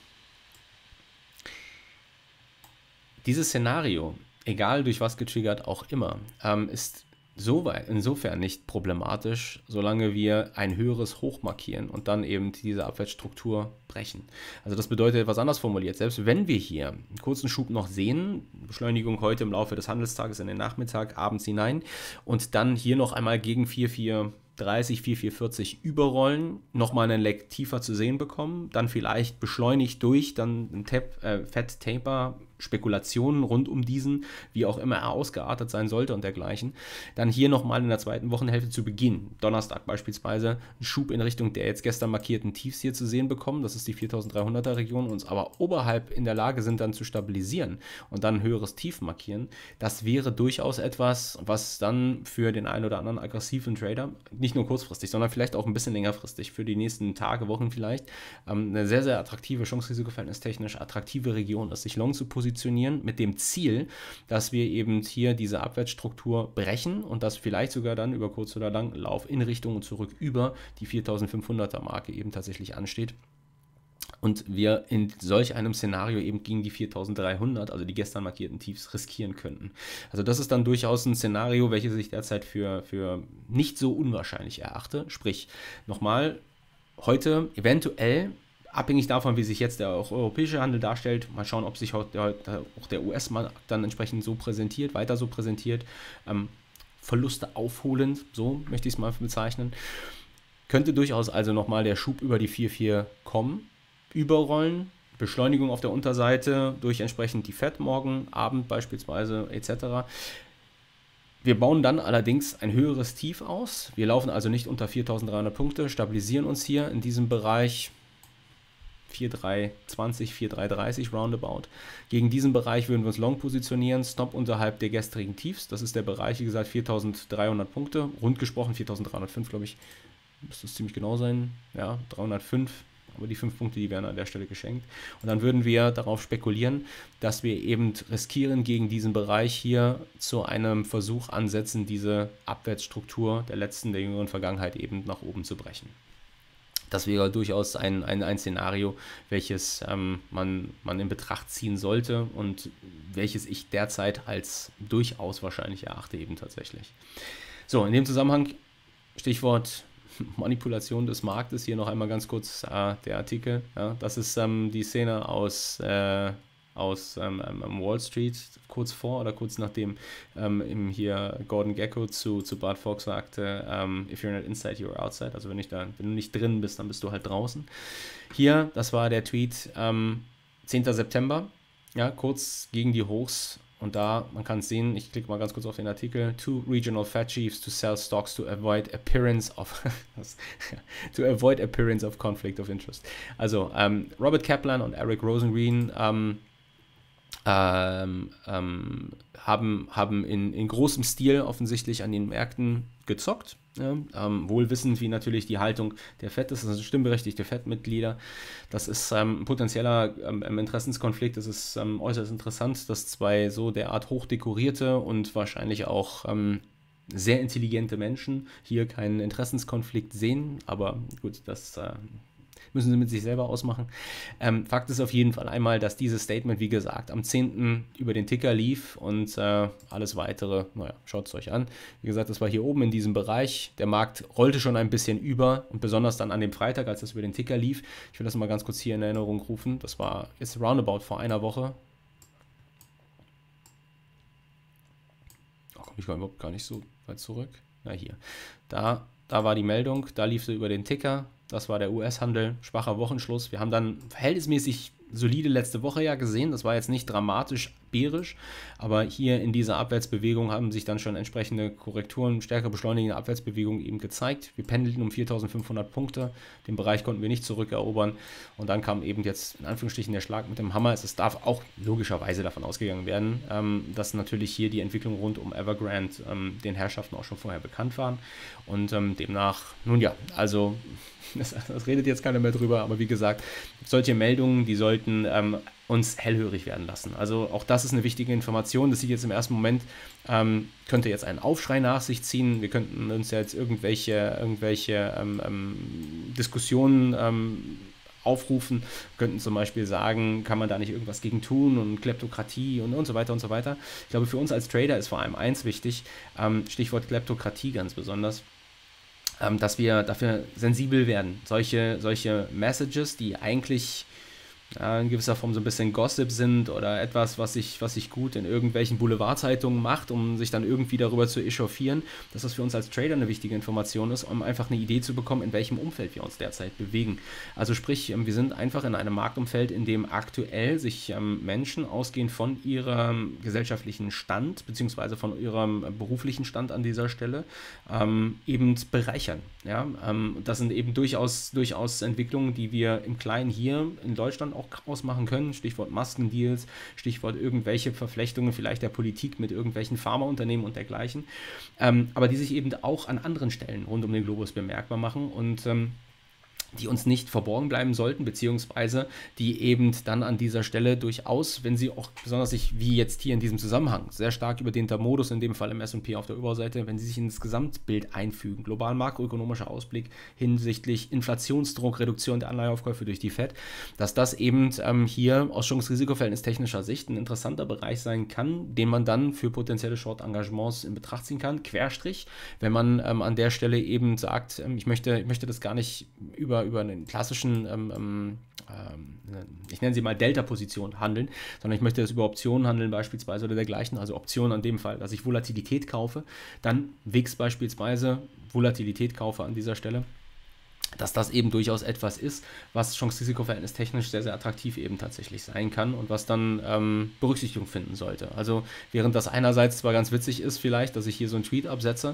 dieses Szenario, egal durch was getriggert auch immer, ist insofern nicht problematisch, solange wir ein höheres Hoch markieren und dann eben diese Abwärtsstruktur brechen. Also das bedeutet etwas anders formuliert. Selbst wenn wir hier einen kurzen Schub noch sehen, Beschleunigung heute im Laufe des Handelstages in den Nachmittag, abends hinein und dann hier noch einmal gegen 4,430, 4,440 überrollen, nochmal einen Leg tiefer zu sehen bekommen, dann vielleicht beschleunigt durch, dann ein Fed Taper, Spekulationen rund um diesen, wie auch immer er ausgeartet sein sollte und dergleichen, dann hier nochmal in der zweiten Wochenhälfte zu Beginn, Donnerstag beispielsweise, einen Schub in Richtung der jetzt gestern markierten Tiefs hier zu sehen bekommen, das ist die 4.300er Region, uns aber oberhalb in der Lage sind dann zu stabilisieren und dann ein höheres Tief markieren, das wäre durchaus etwas, was dann für den einen oder anderen aggressiven Trader, nicht nur kurzfristig, sondern vielleicht auch ein bisschen längerfristig, für die nächsten Tage, Wochen vielleicht, eine sehr, sehr attraktive, Chance-Risiko-Verhältnis-technisch attraktive Region ist, sich long zu positionieren, mit dem Ziel, dass wir eben hier diese Abwärtsstruktur brechen und dass vielleicht sogar dann über kurz oder lang Lauf in Richtung und zurück über die 4.500er Marke eben tatsächlich ansteht. Und wir in solch einem Szenario eben gegen die 4.300, also die gestern markierten Tiefs, riskieren könnten. Also das ist dann durchaus ein Szenario, welches ich derzeit für nicht so unwahrscheinlich erachte. Sprich, nochmal, heute eventuell, abhängig davon, wie sich jetzt der auch europäische Handel darstellt, mal schauen, ob sich auch der US-Markt dann entsprechend so präsentiert, weiter so präsentiert, Verluste aufholend, so möchte ich es mal bezeichnen. Könnte durchaus also nochmal der Schub über die 4,4 kommen, überrollen, Beschleunigung auf der Unterseite durch entsprechend die Fed morgen, Abend beispielsweise etc. Wir bauen dann allerdings ein höheres Tief aus. Wir laufen also nicht unter 4.300 Punkte, stabilisieren uns hier in diesem Bereich 4,320, 4,330 roundabout. Gegen diesen Bereich würden wir uns long positionieren, Stop unterhalb der gestrigen Tiefs. Das ist der Bereich, wie gesagt, 4.300 Punkte, rund gesprochen 4.305, glaube ich, müsste es ziemlich genau sein, ja, 305, aber die 5 Punkte, die werden an der Stelle geschenkt. Und dann würden wir darauf spekulieren, dass wir eben riskieren, gegen diesen Bereich hier zu einem Versuch ansetzen, diese Abwärtsstruktur der jüngeren Vergangenheit eben nach oben zu brechen. Das wäre durchaus ein Szenario, welches man in Betracht ziehen sollte und welches ich derzeit als durchaus wahrscheinlich erachte eben tatsächlich. So, in dem Zusammenhang Stichwort Manipulation des Marktes, hier noch einmal ganz kurz der Artikel. Ja, das ist die Szene aus Wall Street, kurz vor oder kurz nachdem hier Gordon Gekko zu Bart Fox sagte, if you're not inside, you're outside. Also wenn du nicht drin bist, dann bist du halt draußen. Hier, das war der Tweet 10. September, ja, kurz gegen die Hochs. Und da, man kann es sehen, ich klicke mal ganz kurz auf den Artikel, two regional Fed chiefs to sell stocks to avoid appearance of conflict of interest. Also Robert Kaplan und Eric Rosengreen haben in großem Stil offensichtlich an den Märkten gezockt, ja, wohl wissend, wie natürlich die Haltung der Fed ist. Das sind stimmberechtigte Fed-Mitglieder. Das ist ein potenzieller Interessenskonflikt. Es ist äußerst interessant, dass zwei so derart hochdekorierte und wahrscheinlich auch sehr intelligente Menschen hier keinen Interessenskonflikt sehen. Aber gut, das müssen sie mit sich selber ausmachen. Fakt ist auf jeden Fall einmal, dass dieses Statement, wie gesagt, am 10. über den Ticker lief und alles weitere, naja, schaut es euch an. Wie gesagt, das war hier oben in diesem Bereich. Der Markt rollte schon ein bisschen über und besonders dann an dem Freitag, als das über den Ticker lief. Ich will das mal ganz kurz hier in Erinnerung rufen. Das war jetzt roundabout vor einer Woche. Da komme ich überhaupt gar nicht so weit zurück. Na hier. Da da war die Meldung, da lief sie über den Ticker, das war der US-Handel, schwacher Wochenschluss. Wir haben dann verhältnismäßig solide letzte Woche ja gesehen, das war jetzt nicht dramatisch bärisch, aber hier in dieser Abwärtsbewegung haben sich dann schon entsprechende Korrekturen, stärker beschleunigende Abwärtsbewegungen eben gezeigt. Wir pendelten um 4.500 Punkte, den Bereich konnten wir nicht zurückerobern und dann kam eben jetzt in Anführungsstrichen der Schlag mit dem Hammer. Es darf auch logischerweise davon ausgegangen werden, dass natürlich hier die Entwicklung rund um Evergrande den Herrschaften auch schon vorher bekannt waren und demnach, nun ja, also das redet jetzt keiner mehr drüber, aber wie gesagt, solche Meldungen, die sollten uns hellhörig werden lassen. Also auch das ist eine wichtige Information. Das sieht jetzt im ersten Moment, könnte jetzt einen Aufschrei nach sich ziehen. Wir könnten uns jetzt irgendwelche Diskussionen aufrufen, könnten zum Beispiel sagen, kann man da nicht irgendwas gegen tun und Kleptokratie und so weiter und so weiter. Ich glaube, für uns als Trader ist vor allem eins wichtig, Stichwort Kleptokratie ganz besonders, dass wir dafür sensibel werden. Solche Messages, die eigentlich in gewisser Form so ein bisschen Gossip sind oder etwas, was sich gut in irgendwelchen Boulevardzeitungen macht, um sich dann irgendwie darüber zu echauffieren, dass das für uns als Trader eine wichtige Information ist, um einfach eine Idee zu bekommen, in welchem Umfeld wir uns derzeit bewegen. Also sprich, wir sind einfach in einem Marktumfeld, in dem aktuell sich Menschen ausgehend von ihrem gesellschaftlichen Stand beziehungsweise von ihrem beruflichen Stand an dieser Stelle eben bereichern. Ja? Das sind eben durchaus Entwicklungen, die wir im Kleinen hier in Deutschland auch ausmachen können, Stichwort Maskendeals, Stichwort irgendwelche Verflechtungen vielleicht der Politik mit irgendwelchen Pharmaunternehmen und dergleichen, aber die sich eben auch an anderen Stellen rund um den Globus bemerkbar machen und die uns nicht verborgen bleiben sollten, beziehungsweise die eben dann an dieser Stelle durchaus, wenn sie auch besonders sich, wie jetzt hier in diesem Zusammenhang, sehr stark überdehnter Modus, in dem Fall im S&P auf der Überseite, wenn sie sich ins Gesamtbild einfügen, global makroökonomischer Ausblick hinsichtlich Inflationsdruck, Reduktion der Anleiheaufkäufe durch die FED, dass das eben hier aus Chance-Risiko-Verhältnis technischer Sicht ein interessanter Bereich sein kann, den man dann für potenzielle Short-Engagements in Betracht ziehen kann, Querstrich, wenn man an der Stelle eben sagt, ich möchte das gar nicht über einen klassischen, ich nenne sie mal Delta-Position handeln, sondern ich möchte das über Optionen handeln beispielsweise oder dergleichen, also Optionen an dem Fall, dass ich Volatilität kaufe, dann WIX beispielsweise Volatilität kaufe an dieser Stelle, dass das eben durchaus etwas ist, was Chance-Risiko-Verhältnis technisch sehr, sehr attraktiv eben tatsächlich sein kann und was dann Berücksichtigung finden sollte. Also während das einerseits zwar ganz witzig ist vielleicht, dass ich hier so einen Tweet absetze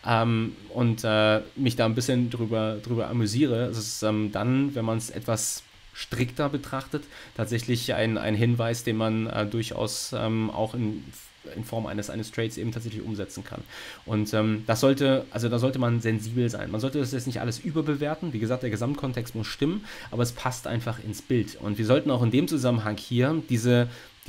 und mich da ein bisschen drüber amüsiere, ist es dann, wenn man es etwas strikter betrachtet, tatsächlich ein Hinweis, den man durchaus auch in Form eines Trades eben tatsächlich umsetzen kann. Und da sollte man sensibel sein. Man sollte das jetzt nicht alles überbewerten. Wie gesagt, der Gesamtkontext muss stimmen, aber es passt einfach ins Bild. Und wir sollten auch in dem Zusammenhang hier diese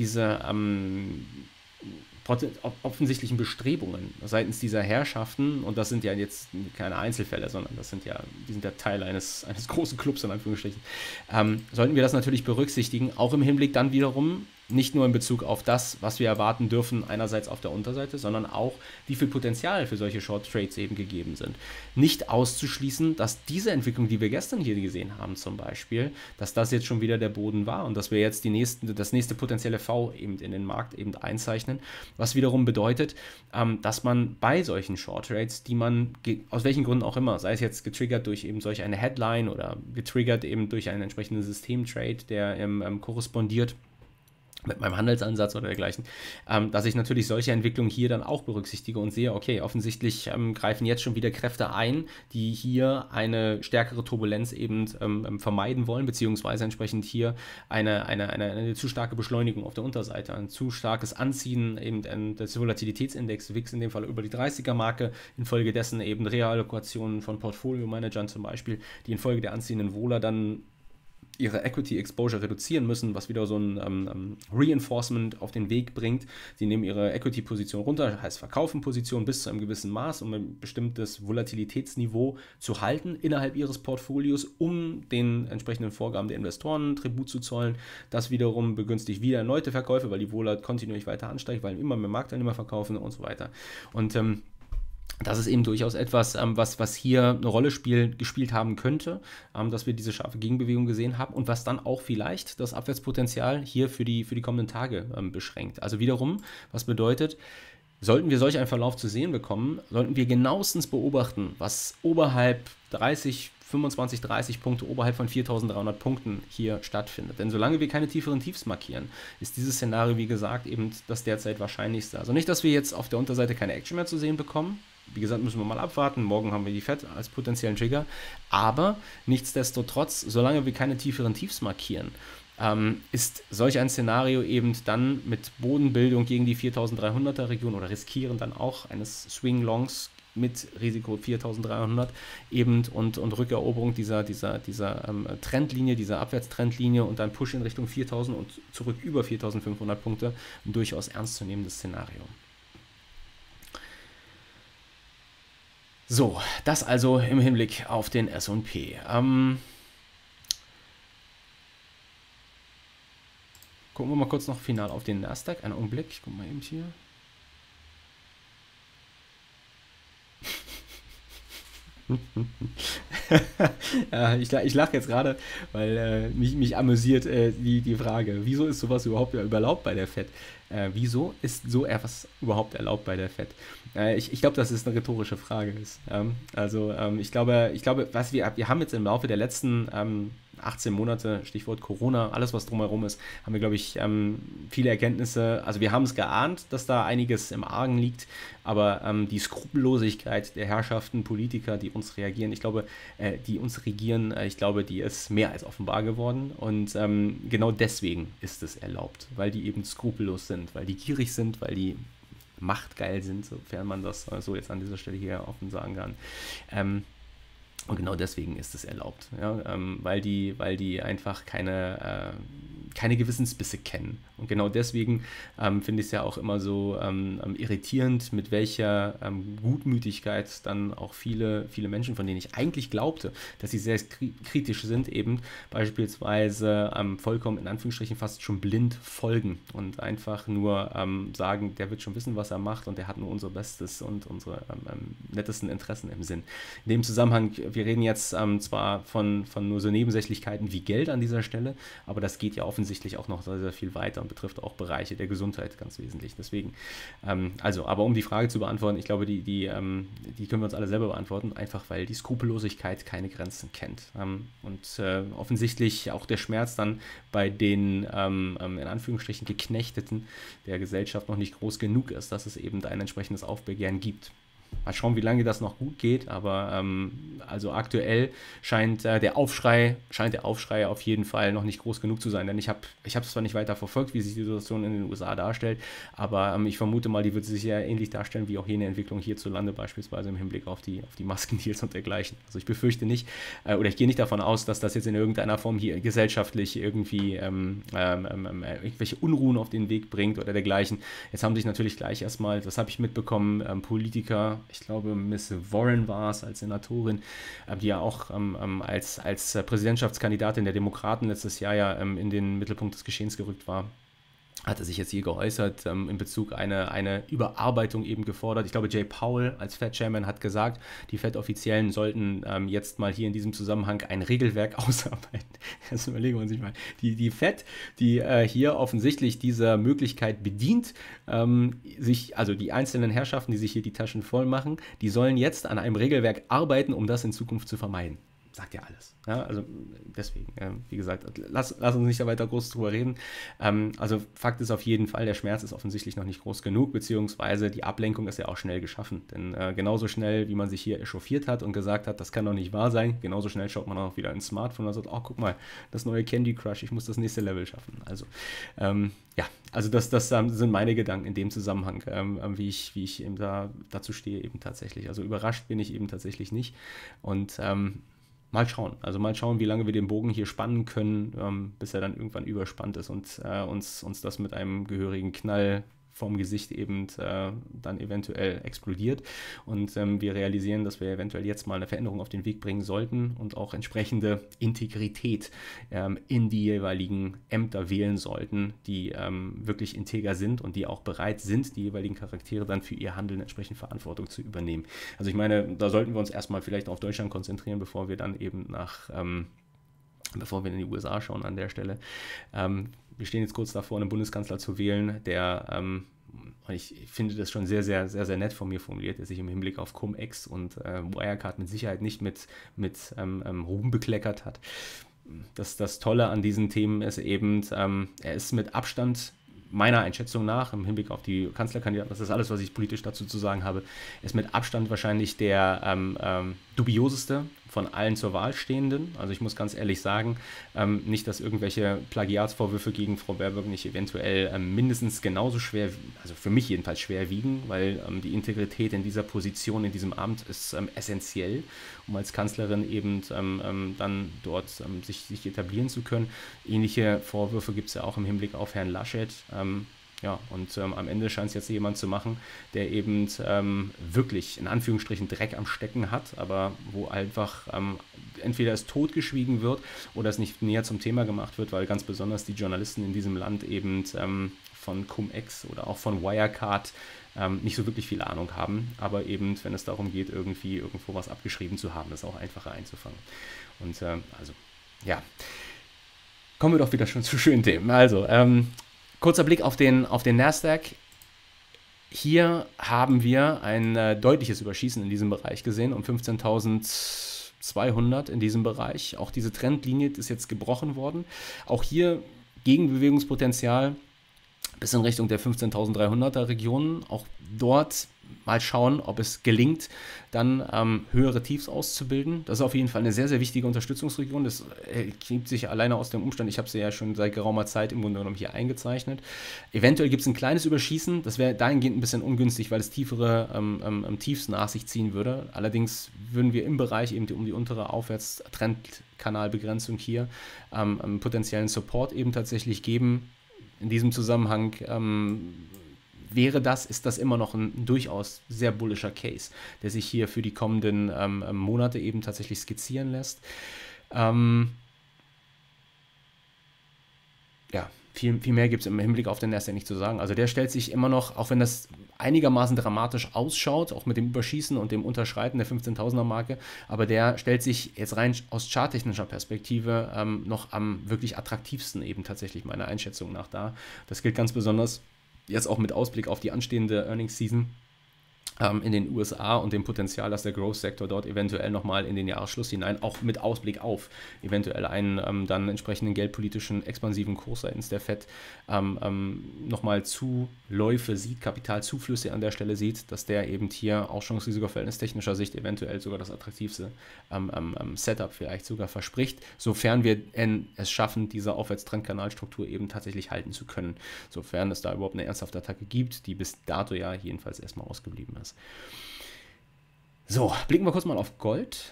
offensichtlichen Bestrebungen seitens dieser Herrschaften, und das sind ja jetzt keine Einzelfälle, sondern die sind ja Teil eines großen Clubs, in Anführungsstrichen, sollten wir das natürlich berücksichtigen, auch im Hinblick dann wiederum nicht nur in Bezug auf das, was wir erwarten dürfen, einerseits auf der Unterseite, sondern auch, wie viel Potenzial für solche Short Trades eben gegeben sind. Nicht auszuschließen, dass diese Entwicklung, die wir gestern hier gesehen haben zum Beispiel, dass das jetzt schon wieder der Boden war und dass wir jetzt das nächste potenzielle V eben in den Markt eben einzeichnen, was wiederum bedeutet, dass man bei solchen Short Trades, die man aus welchen Gründen auch immer, sei es jetzt getriggert durch eben solch eine Headline oder getriggert eben durch einen entsprechenden Systemtrade, der korrespondiert mit meinem Handelsansatz oder dergleichen, dass ich natürlich solche Entwicklungen hier dann auch berücksichtige und sehe, okay, offensichtlich greifen jetzt schon wieder Kräfte ein, die hier eine stärkere Turbulenz eben vermeiden wollen, beziehungsweise entsprechend hier eine zu starke Beschleunigung auf der Unterseite, ein zu starkes Anziehen eben des Volatilitätsindex WIX, in dem Fall über die 30er-Marke, infolgedessen eben Reallokationen von Portfolio-Managern zum Beispiel, die infolge der anziehenden Vola dann ihre Equity Exposure reduzieren müssen, was wieder so ein Reinforcement auf den Weg bringt. Sie nehmen ihre Equity-Position runter, heißt verkaufen Position bis zu einem gewissen Maß, um ein bestimmtes Volatilitätsniveau zu halten innerhalb ihres Portfolios, um den entsprechenden Vorgaben der Investoren Tribut zu zollen. Das wiederum begünstigt wieder erneute Verkäufe, weil die Vola kontinuierlich weiter ansteigt, weil immer mehr Marktteilnehmer verkaufen und so weiter. Und das ist eben durchaus etwas, was hier eine Rolle gespielt haben könnte, dass wir diese scharfe Gegenbewegung gesehen haben und was dann auch vielleicht das Abwärtspotenzial hier für die kommenden Tage beschränkt. Also wiederum, was bedeutet, sollten wir solch einen Verlauf zu sehen bekommen, sollten wir genauestens beobachten, was oberhalb 25, 30 Punkte oberhalb von 4.300 Punkten hier stattfindet. Denn solange wir keine tieferen Tiefs markieren, ist dieses Szenario, wie gesagt, eben das derzeit wahrscheinlichste. Also nicht, dass wir jetzt auf der Unterseite keine Action mehr zu sehen bekommen. Wie gesagt, müssen wir mal abwarten. Morgen haben wir die Fed als potenziellen Trigger. Aber nichtsdestotrotz, solange wir keine tieferen Tiefs markieren, ist solch ein Szenario eben dann mit Bodenbildung gegen die 4.300er Region oder riskieren dann auch eines Swing Longs mit Risiko 4.300 eben und Rückeroberung dieser Trendlinie, dieser Abwärtstrendlinie und dann Push in Richtung 4.000 und zurück über 4.500 Punkte, ein durchaus ernstzunehmendes Szenario. So, das also im Hinblick auf den S&P. Gucken wir mal kurz noch final auf den Nasdaq. Einen Augenblick, ich gucke mal eben hier. Ich lache jetzt gerade, weil mich amüsiert die Frage, wieso ist sowas überhaupt erlaubt bei der Fed? Wieso ist so etwas überhaupt erlaubt bei der Fed? Ich glaube, dass es eine rhetorische Frage ist. Ich glaube, was wir haben jetzt im Laufe der letzten 18 Monate, Stichwort Corona, alles was drumherum ist, haben wir, glaube ich, viele Erkenntnisse. Also wir haben es geahnt, dass da einiges im Argen liegt, aber die Skrupellosigkeit der Herrschaften, Politiker, die uns reagieren, die uns regieren, ich glaube, die ist mehr als offenbar geworden und genau deswegen ist es erlaubt, weil die eben skrupellos sind, weil die gierig sind, weil die machtgeil sind, sofern man das so jetzt an dieser Stelle hier offen sagen kann. Und genau deswegen ist es erlaubt, ja? Weil die einfach keine Gewissensbisse kennen. Und genau deswegen finde ich es ja auch immer so irritierend, mit welcher Gutmütigkeit dann auch viele Menschen, von denen ich eigentlich glaubte, dass sie sehr kritisch sind, eben beispielsweise vollkommen in Anführungsstrichen fast schon blind folgen und einfach nur sagen, der wird schon wissen, was er macht und der hat nur unser Bestes und unsere nettesten Interessen im Sinn. In dem Zusammenhang, wir reden jetzt zwar von nur so Nebensächlichkeiten wie Geld an dieser Stelle, aber das geht ja offensichtlich auch noch sehr, sehr viel weiter und betrifft auch Bereiche der Gesundheit ganz wesentlich. Deswegen, aber um die Frage zu beantworten, ich glaube, die können wir uns alle selber beantworten, einfach weil die Skrupellosigkeit keine Grenzen kennt. Offensichtlich auch der Schmerz dann bei den in Anführungsstrichen Geknechteten der Gesellschaft noch nicht groß genug ist, dass es eben ein entsprechendes Aufbegehren gibt. Mal schauen, wie lange das noch gut geht, aber also aktuell scheint der Aufschrei auf jeden Fall noch nicht groß genug zu sein, denn ich habe es zwar nicht weiter verfolgt, wie sich die Situation in den USA darstellt, aber ich vermute mal, die wird sich ja ähnlich darstellen wie auch jene Entwicklung hierzulande, beispielsweise im Hinblick auf die Maskendeals und dergleichen. Also ich befürchte nicht, oder ich gehe nicht davon aus, dass das jetzt in irgendeiner Form hier gesellschaftlich irgendwie irgendwelche Unruhen auf den Weg bringt oder dergleichen. Jetzt haben sich natürlich gleich erstmal, das habe ich mitbekommen, Politiker, ich glaube Miss Warren war es als Senatorin, die ja auch als Präsidentschaftskandidatin der Demokraten letztes Jahr ja in den Mittelpunkt des Geschehens gerückt war, hatte sich jetzt hier geäußert, in Bezug eine Überarbeitung eben gefordert. Ich glaube, Jay Powell als Fed-Chairman hat gesagt, die Fed-Offiziellen sollten jetzt mal hier in diesem Zusammenhang ein Regelwerk ausarbeiten. Das überlegen wir uns nicht mal. Die Fed, die hier offensichtlich dieser Möglichkeit bedient, also die einzelnen Herrschaften, die sich hier die Taschen voll machen, die sollen jetzt an einem Regelwerk arbeiten, um das in Zukunft zu vermeiden. Sagt ja alles. Ja, also deswegen, wie gesagt, lass uns nicht da weiter groß drüber reden. Also Fakt ist auf jeden Fall, der Schmerz ist offensichtlich noch nicht groß genug, beziehungsweise die Ablenkung ist ja auch schnell geschaffen. Denn genauso schnell, wie man sich hier echauffiert hat und gesagt hat, das kann doch nicht wahr sein, genauso schnell schaut man auch wieder ins Smartphone und sagt, oh, guck mal, das neue Candy Crush, ich muss das nächste Level schaffen. Also, also das sind meine Gedanken in dem Zusammenhang, wie ich eben dazu stehe eben tatsächlich. Also überrascht bin ich eben tatsächlich nicht und mal schauen, wie lange wir den Bogen hier spannen können, bis er dann irgendwann überspannt ist und uns das mit einem gehörigen Knall vom Gesicht eben dann eventuell explodiert und wir realisieren, dass wir eventuell jetzt mal eine Veränderung auf den Weg bringen sollten und auch entsprechende Integrität in die jeweiligen Ämter wählen sollten, die wirklich integer sind und die auch bereit sind, die jeweiligen Charaktere dann für ihr Handeln entsprechend Verantwortung zu übernehmen. Also ich meine, da sollten wir uns erstmal vielleicht auf Deutschland konzentrieren, bevor wir dann eben bevor wir in die USA schauen an der Stelle. wir stehen jetzt kurz davor, einen Bundeskanzler zu wählen, der, ich finde das schon sehr, sehr, sehr, sehr nett von mir formuliert, der sich im Hinblick auf Cum-Ex und Wirecard mit Sicherheit nicht mit Ruhm bekleckert hat. Das Tolle an diesen Themen ist eben, er ist mit Abstand meiner Einschätzung nach, im Hinblick auf die Kanzlerkandidaten, das ist alles, was ich politisch dazu zu sagen habe, ist mit Abstand wahrscheinlich der dubioseste von allen zur Wahl Stehenden. Also ich muss ganz ehrlich sagen, nicht, dass irgendwelche Plagiatsvorwürfe gegen Frau Baerbock nicht eventuell mindestens genauso schwer, also für mich jedenfalls schwer wiegen, weil die Integrität in dieser Position, in diesem Amt ist essentiell, um als Kanzlerin eben dann dort sich etablieren zu können. Ähnliche Vorwürfe gibt es ja auch im Hinblick auf Herrn Laschet. Ja, und am Ende scheint es jetzt jemand zu machen, der eben wirklich in Anführungsstrichen Dreck am Stecken hat, aber wo einfach entweder es totgeschwiegen wird oder es nicht näher zum Thema gemacht wird, weil ganz besonders die Journalisten in diesem Land eben von Cum-Ex oder auch von Wirecard nicht so wirklich viel Ahnung haben, aber eben, wenn es darum geht, irgendwie irgendwo was abgeschrieben zu haben, ist auch einfacher einzufangen. Und also, ja, kommen wir doch wieder schon zu schönen Themen. Also, kurzer Blick auf den Nasdaq. Hier haben wir ein deutliches Überschießen in diesem Bereich gesehen, um 15.200 in diesem Bereich. Auch diese Trendlinie ist jetzt gebrochen worden. Auch hier Gegenbewegungspotenzial bis in Richtung der 15.300er Regionen. Auch dort mal schauen, ob es gelingt, dann höhere Tiefs auszubilden. Das ist auf jeden Fall eine sehr, sehr wichtige Unterstützungsregion. Das ergibt sich alleine aus dem Umstand, ich habe sie ja schon seit geraumer Zeit im Grunde genommen hier eingezeichnet. Eventuell gibt es ein kleines Überschießen, das wäre dahingehend ein bisschen ungünstig, weil es tiefere Tiefs nach sich ziehen würde. Allerdings würden wir im Bereich eben um die untere Aufwärtstrendkanalbegrenzung hier potenziellen Support eben tatsächlich geben. In diesem Zusammenhang ist das immer noch ein durchaus sehr bullischer Case, der sich hier für die kommenden Monate eben tatsächlich skizzieren lässt. Ja, viel mehr gibt es im Hinblick auf den Nasdaq nicht zu sagen. Also der stellt sich immer noch, auch wenn das einigermaßen dramatisch ausschaut, auch mit dem Überschießen und dem Unterschreiten der 15.000er Marke, aber der stellt sich jetzt rein aus charttechnischer Perspektive noch am wirklich attraktivsten eben tatsächlich meiner Einschätzung nach dar. Das gilt ganz besonders jetzt auch mit Ausblick auf die anstehende Earnings Season in den USA und dem Potenzial, dass der Growth-Sektor dort eventuell nochmal in den Jahresschluss hinein, auch mit Ausblick auf eventuell einen dann entsprechenden geldpolitischen expansiven Kurs seitens der FED nochmal Zuläufe sieht, Kapitalzuflüsse an der Stelle sieht, dass der eben hier auch Chance-Risiko-Verhältnis technischer Sicht eventuell sogar das attraktivste Setup vielleicht sogar verspricht, sofern wir es schaffen, diese Aufwärtstrendkanalstruktur eben tatsächlich halten zu können, sofern es da überhaupt eine ernsthafte Attacke gibt, die bis dato ja jedenfalls erstmal ausgeblieben ist. So, blicken wir kurz mal auf Gold.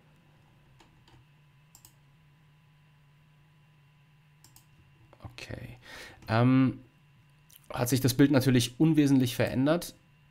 Okay. Hat sich das Bild natürlich unwesentlich verändert.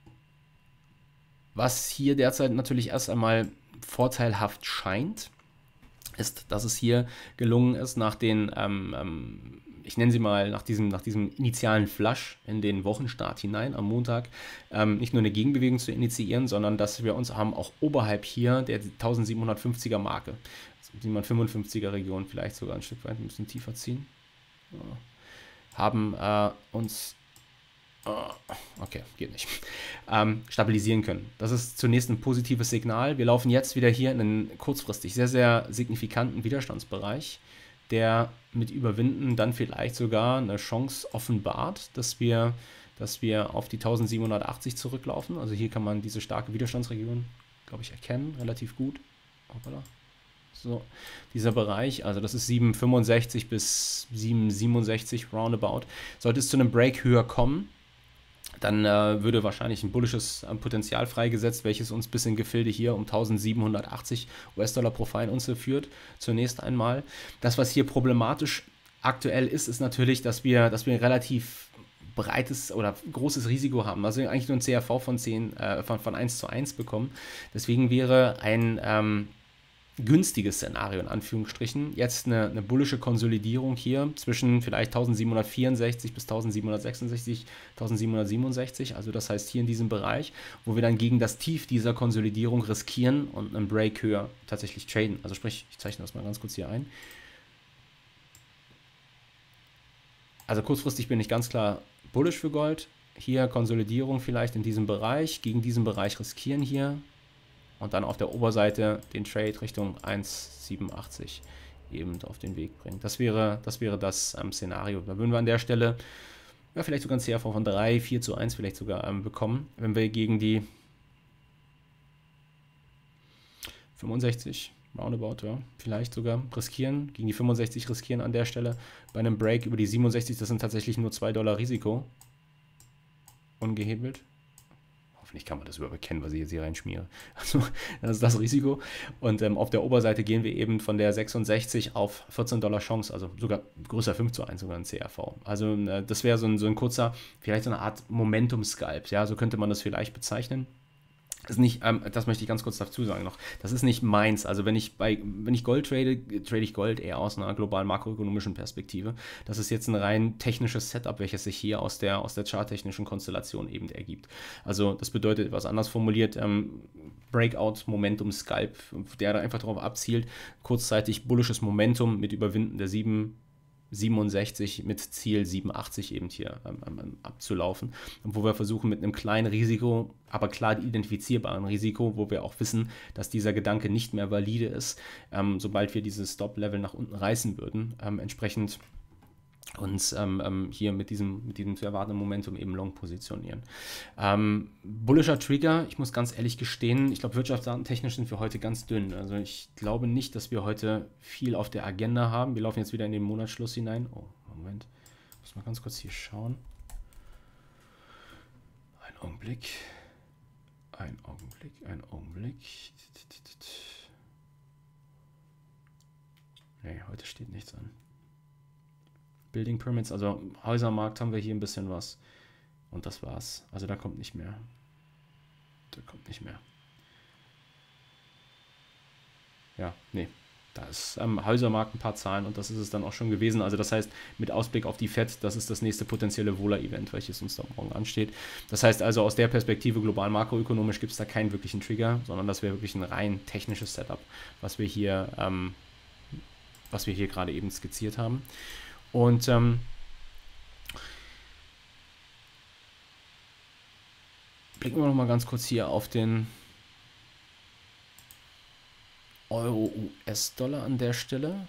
Was hier derzeit natürlich erst einmal vorteilhaft scheint, ist, dass es hier gelungen ist, nach den ich nenne sie mal nach diesem initialen Flush in den Wochenstart hinein am Montag nicht nur eine Gegenbewegung zu initiieren, sondern dass wir uns haben auch oberhalb hier der 1750er Marke, 755er Region vielleicht sogar ein Stück weit ein bisschen tiefer ziehen, haben uns okay, geht nicht. Stabilisieren können. Das ist zunächst ein positives Signal. Wir laufen jetzt wieder hier in einen kurzfristig sehr, sehr signifikanten Widerstandsbereich, der mit Überwinden dann vielleicht sogar eine Chance offenbart, dass wir auf die 1780 zurücklaufen. Also hier kann man diese starke Widerstandsregion, glaube ich, erkennen, relativ gut. Hoppala. So, dieser Bereich, also das ist 765 bis 767 roundabout. Sollte es zu einem Break höher kommen, dann würde wahrscheinlich ein bullisches Potenzial freigesetzt, welches uns bis in Gefilde hier um 1780 US-Dollar pro Feinunze führt, zunächst einmal. Das, was hier problematisch aktuell ist, ist natürlich, dass wir ein relativ breites oder großes Risiko haben. Also eigentlich nur ein CRV von 1:1 bekommen. Deswegen wäre ein günstiges Szenario in Anführungsstrichen. Jetzt eine bullische Konsolidierung hier zwischen vielleicht 1764 bis 1766, 1767, also das heißt hier in diesem Bereich, wo wir dann gegen das Tief dieser Konsolidierung riskieren und einen Break höher tatsächlich traden. Also sprich, ich zeichne das mal ganz kurz hier ein. Also kurzfristig bin ich ganz klar bullish für Gold. Hier Konsolidierung vielleicht in diesem Bereich, gegen diesen Bereich riskieren hier und dann auf der Oberseite den Trade Richtung 1,87 eben auf den Weg bringen. Das wäre das Szenario. Da würden wir an der Stelle ja, vielleicht sogar ein CRV von 3, 4:1 vielleicht sogar bekommen, wenn wir gegen die 65 roundabout, ja, vielleicht sogar riskieren, gegen die 65 riskieren an der Stelle. Bei einem Break über die 67, das sind tatsächlich nur $2 Risiko. Ungehebelt. Hoffentlich kann man das überhaupt erkennen, was ich jetzt hier reinschmiere. Also, das ist das Risiko. Und auf der Oberseite gehen wir eben von der 66 auf $14 Chance, also sogar größer 5:1, sogar ein CRV. Also, das wäre so ein kurzer, vielleicht so eine Art Momentum-Scalp. Ja, so könnte man das vielleicht bezeichnen. Das ist nicht, das möchte ich ganz kurz dazu sagen noch. Das ist nicht meins. Also wenn ich Gold trade, trade ich Gold eher aus einer globalen makroökonomischen Perspektive. Das ist jetzt ein rein technisches Setup, welches sich hier aus der charttechnischen Konstellation eben ergibt. Also das bedeutet, etwas anders formuliert, Breakout, Momentum, Scalp, der da einfach darauf abzielt, kurzzeitig bullisches Momentum mit Überwinden der 67 mit Ziel 87 eben hier abzulaufen. Und wo wir versuchen mit einem kleinen Risiko, aber klar identifizierbaren Risiko, wo wir auch wissen, dass dieser Gedanke nicht mehr valide ist, sobald wir dieses Stop-Level nach unten reißen würden, entsprechend uns hier mit diesem zu erwartenden Momentum eben long positionieren. Bullischer Trigger, ich muss ganz ehrlich gestehen, ich glaube wirtschaftsdatentechnisch sind wir heute ganz dünn. Also ich glaube nicht, dass wir heute viel auf der Agenda haben. Wir laufen jetzt wieder in den Monatsschluss hinein. Oh, Moment. Ich muss mal ganz kurz hier schauen. Ein Augenblick. Nee, heute steht nichts an. Building Permits, also Häusermarkt haben wir hier ein bisschen was. Und das war's. Also da kommt nicht mehr. Ja, nee. Da ist Häusermarkt ein paar Zahlen und das ist es dann auch schon gewesen. Also das heißt, mit Ausblick auf die FED, das ist das nächste potenzielle Vola-Event, welches uns da morgen ansteht. Das heißt also, aus der Perspektive global makroökonomisch gibt es da keinen wirklichen Trigger, sondern das wäre wirklich ein rein technisches Setup, was wir hier gerade eben skizziert haben. Und blicken wir noch mal ganz kurz hier auf den Euro-US-Dollar an der Stelle.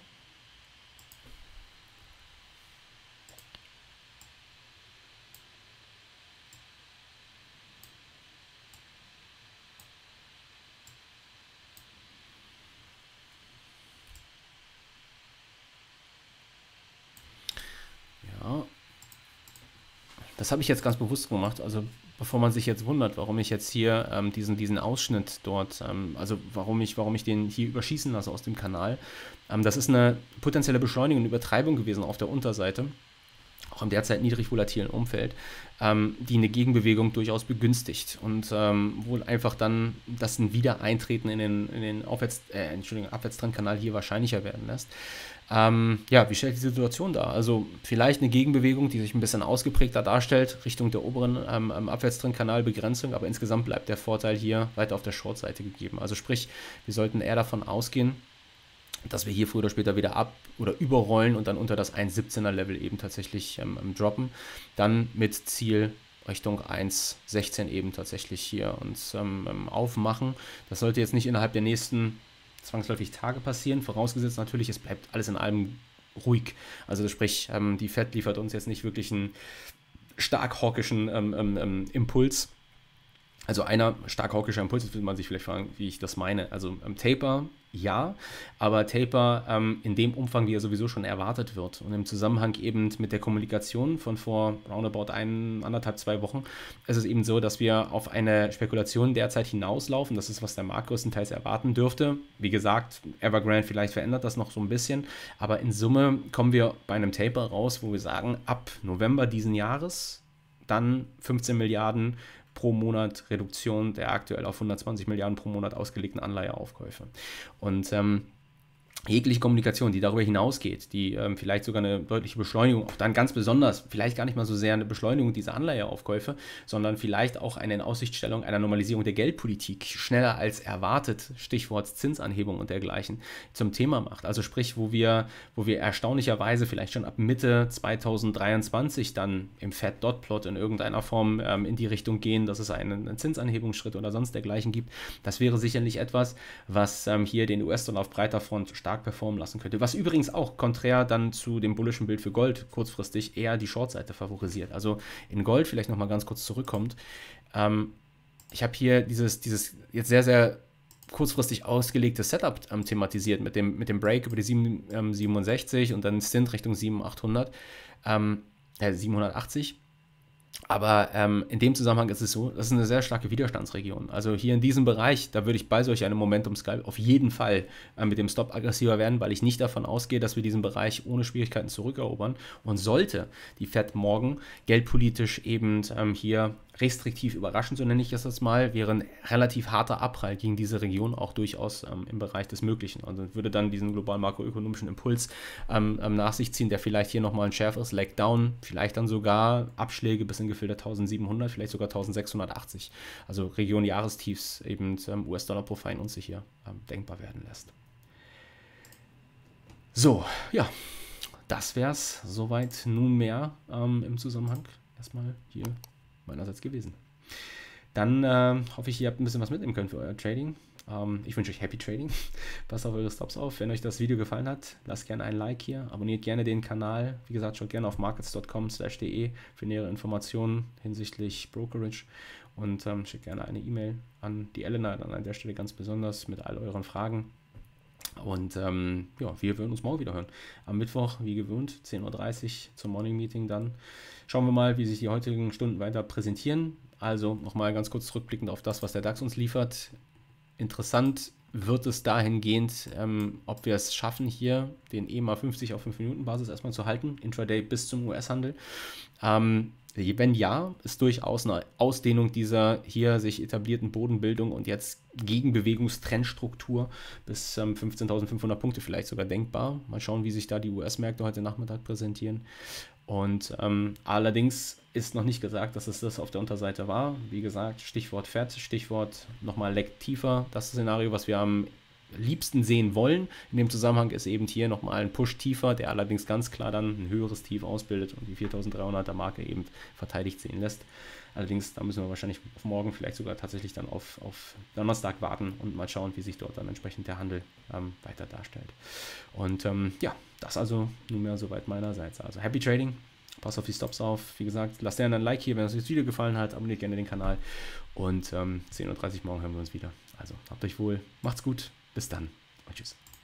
Ja, das habe ich jetzt ganz bewusst gemacht, also bevor man sich jetzt wundert, warum ich jetzt hier diesen Ausschnitt dort, also warum ich den hier überschießen lasse aus dem Kanal. Das ist eine potenzielle Beschleunigung und Übertreibung gewesen auf der Unterseite, auch im derzeit niedrig volatilen Umfeld, die eine Gegenbewegung durchaus begünstigt und wohl einfach dann das ein Wiedereintreten in den Abwärtstrendkanal hier wahrscheinlicher werden lässt. Ja, wie stellt die Situation dar? Also vielleicht eine Gegenbewegung, die sich ein bisschen ausgeprägter darstellt, Richtung der oberen Abwärtstrendkanalbegrenzung, aber insgesamt bleibt der Vorteil hier weiter auf der Short-Seite gegeben. Also sprich, wir sollten eher davon ausgehen, dass wir hier früher oder später wieder ab- oder überrollen und dann unter das 1,17er Level eben tatsächlich droppen. Dann mit Ziel Richtung 1,16 eben tatsächlich hier uns aufmachen. Das sollte jetzt nicht innerhalb der nächsten zwangsläufig Tage passieren, vorausgesetzt natürlich, es bleibt alles in allem ruhig. Also sprich, die Fed liefert uns jetzt nicht wirklich einen stark hawkischen Impuls. Also einer stark hawkischer Impuls, jetzt will man sich vielleicht fragen, wie ich das meine. Also Taper, ja, aber Taper in dem Umfang, wie er sowieso schon erwartet wird. Und im Zusammenhang eben mit der Kommunikation von vor roundabout 1,5, 2 Wochen, ist es eben so, dass wir auf eine Spekulation derzeit hinauslaufen. Das ist, was der Markt größtenteils erwarten dürfte. Wie gesagt, Evergrande vielleicht verändert das noch so ein bisschen, aber in Summe kommen wir bei einem Taper raus, wo wir sagen, ab November diesen Jahres dann 15 Milliarden pro Monat Reduktion der aktuell auf 120 Milliarden pro Monat ausgelegten Anleiheaufkäufe. Und jegliche Kommunikation, die darüber hinausgeht, die vielleicht sogar eine deutliche Beschleunigung, auch dann ganz besonders, vielleicht gar nicht mal so sehr eine Beschleunigung dieser Anleiheaufkäufe, sondern vielleicht auch eine Inaussichtstellung einer Normalisierung der Geldpolitik schneller als erwartet, Stichwort Zinsanhebung und dergleichen, zum Thema macht. Also sprich, wo wir erstaunlicherweise vielleicht schon ab Mitte 2023 dann im Fed-Dot-Plot in irgendeiner Form in die Richtung gehen, dass es einen Zinsanhebungsschritt oder sonst dergleichen gibt. Das wäre sicherlich etwas, was hier den US-Dollar auf breiter Front stark performen lassen könnte. Was übrigens auch konträr dann zu dem bullischen Bild für Gold kurzfristig eher die Short-Seite favorisiert. Also in Gold vielleicht nochmal ganz kurz zurückkommt. Ich habe hier dieses jetzt sehr, sehr kurzfristig ausgelegtes Setup thematisiert mit dem Break über die 767 und dann Stint Richtung 780. Aber in dem Zusammenhang ist es so, das ist eine sehr starke Widerstandsregion. Also hier in diesem Bereich, da würde ich bei solch einem Momentum-Scalp auf jeden Fall mit dem Stop aggressiver werden, weil ich nicht davon ausgehe, dass wir diesen Bereich ohne Schwierigkeiten zurückerobern. Und sollte die Fed morgen geldpolitisch eben hier restriktiv überraschend, so nenne ich es jetzt mal, wäre ein relativ harter Abprall gegen diese Region auch durchaus im Bereich des Möglichen. Also würde dann diesen globalen makroökonomischen Impuls nach sich ziehen, der vielleicht hier nochmal ein schärferes Leg Down, vielleicht dann sogar Abschläge bis in Gefilde 1700, vielleicht sogar 1680. Also Region Jahrestiefs eben US-Dollar pro Fein uns sich hier denkbar werden lässt. So, ja, das wäre es soweit nunmehr im Zusammenhang erstmal hier meinerseits gewesen. Dann hoffe ich, ihr habt ein bisschen was mitnehmen können für euer Trading. Ich wünsche euch Happy Trading. Passt auf eure Stops auf. Wenn euch das Video gefallen hat, lasst gerne ein Like hier. Abonniert gerne den Kanal. Wie gesagt, schaut gerne auf markets.com/de für nähere Informationen hinsichtlich Brokerage. Und schickt gerne eine E-Mail an die Elena an der Stelle ganz besonders mit all euren Fragen. Und ja, wir würden uns morgen wieder hören. Am Mittwoch, wie gewöhnt, 10:30 Uhr zum Morning Meeting dann. Schauen wir mal, wie sich die heutigen Stunden weiter präsentieren. Also nochmal ganz kurz zurückblickend auf das, was der DAX uns liefert. Interessant wird es dahingehend, ob wir es schaffen, hier den EMA 50 auf 5-Minuten-Basis erstmal zu halten, Intraday bis zum US-Handel. Wenn ja, ist durchaus eine Ausdehnung dieser hier sich etablierten Bodenbildung und jetzt Gegenbewegungstrendstruktur bis 15.500 Punkte vielleicht sogar denkbar. Mal schauen, wie sich da die US-Märkte heute Nachmittag präsentieren. Und allerdings ist noch nicht gesagt, dass es das auf der Unterseite war. Wie gesagt, Stichwort Fed, Stichwort nochmal Leg tiefer. Das Szenario, was wir am liebsten sehen wollen. In dem Zusammenhang ist eben hier nochmal ein Push tiefer, der allerdings ganz klar dann ein höheres Tief ausbildet und die 4.300er Marke eben verteidigt sehen lässt. Allerdings, da müssen wir wahrscheinlich auf morgen, vielleicht sogar tatsächlich dann auf Donnerstag warten und mal schauen, wie sich dort dann entsprechend der Handel weiter darstellt. Und ja, das also nunmehr soweit meinerseits. Also Happy Trading, passt auf die Stops auf. Wie gesagt, lasst gerne ein Like hier, wenn euch das Video gefallen hat, abonniert gerne den Kanal und 10:30 Uhr morgen hören wir uns wieder. Also habt euch wohl, macht's gut, bis dann und tschüss.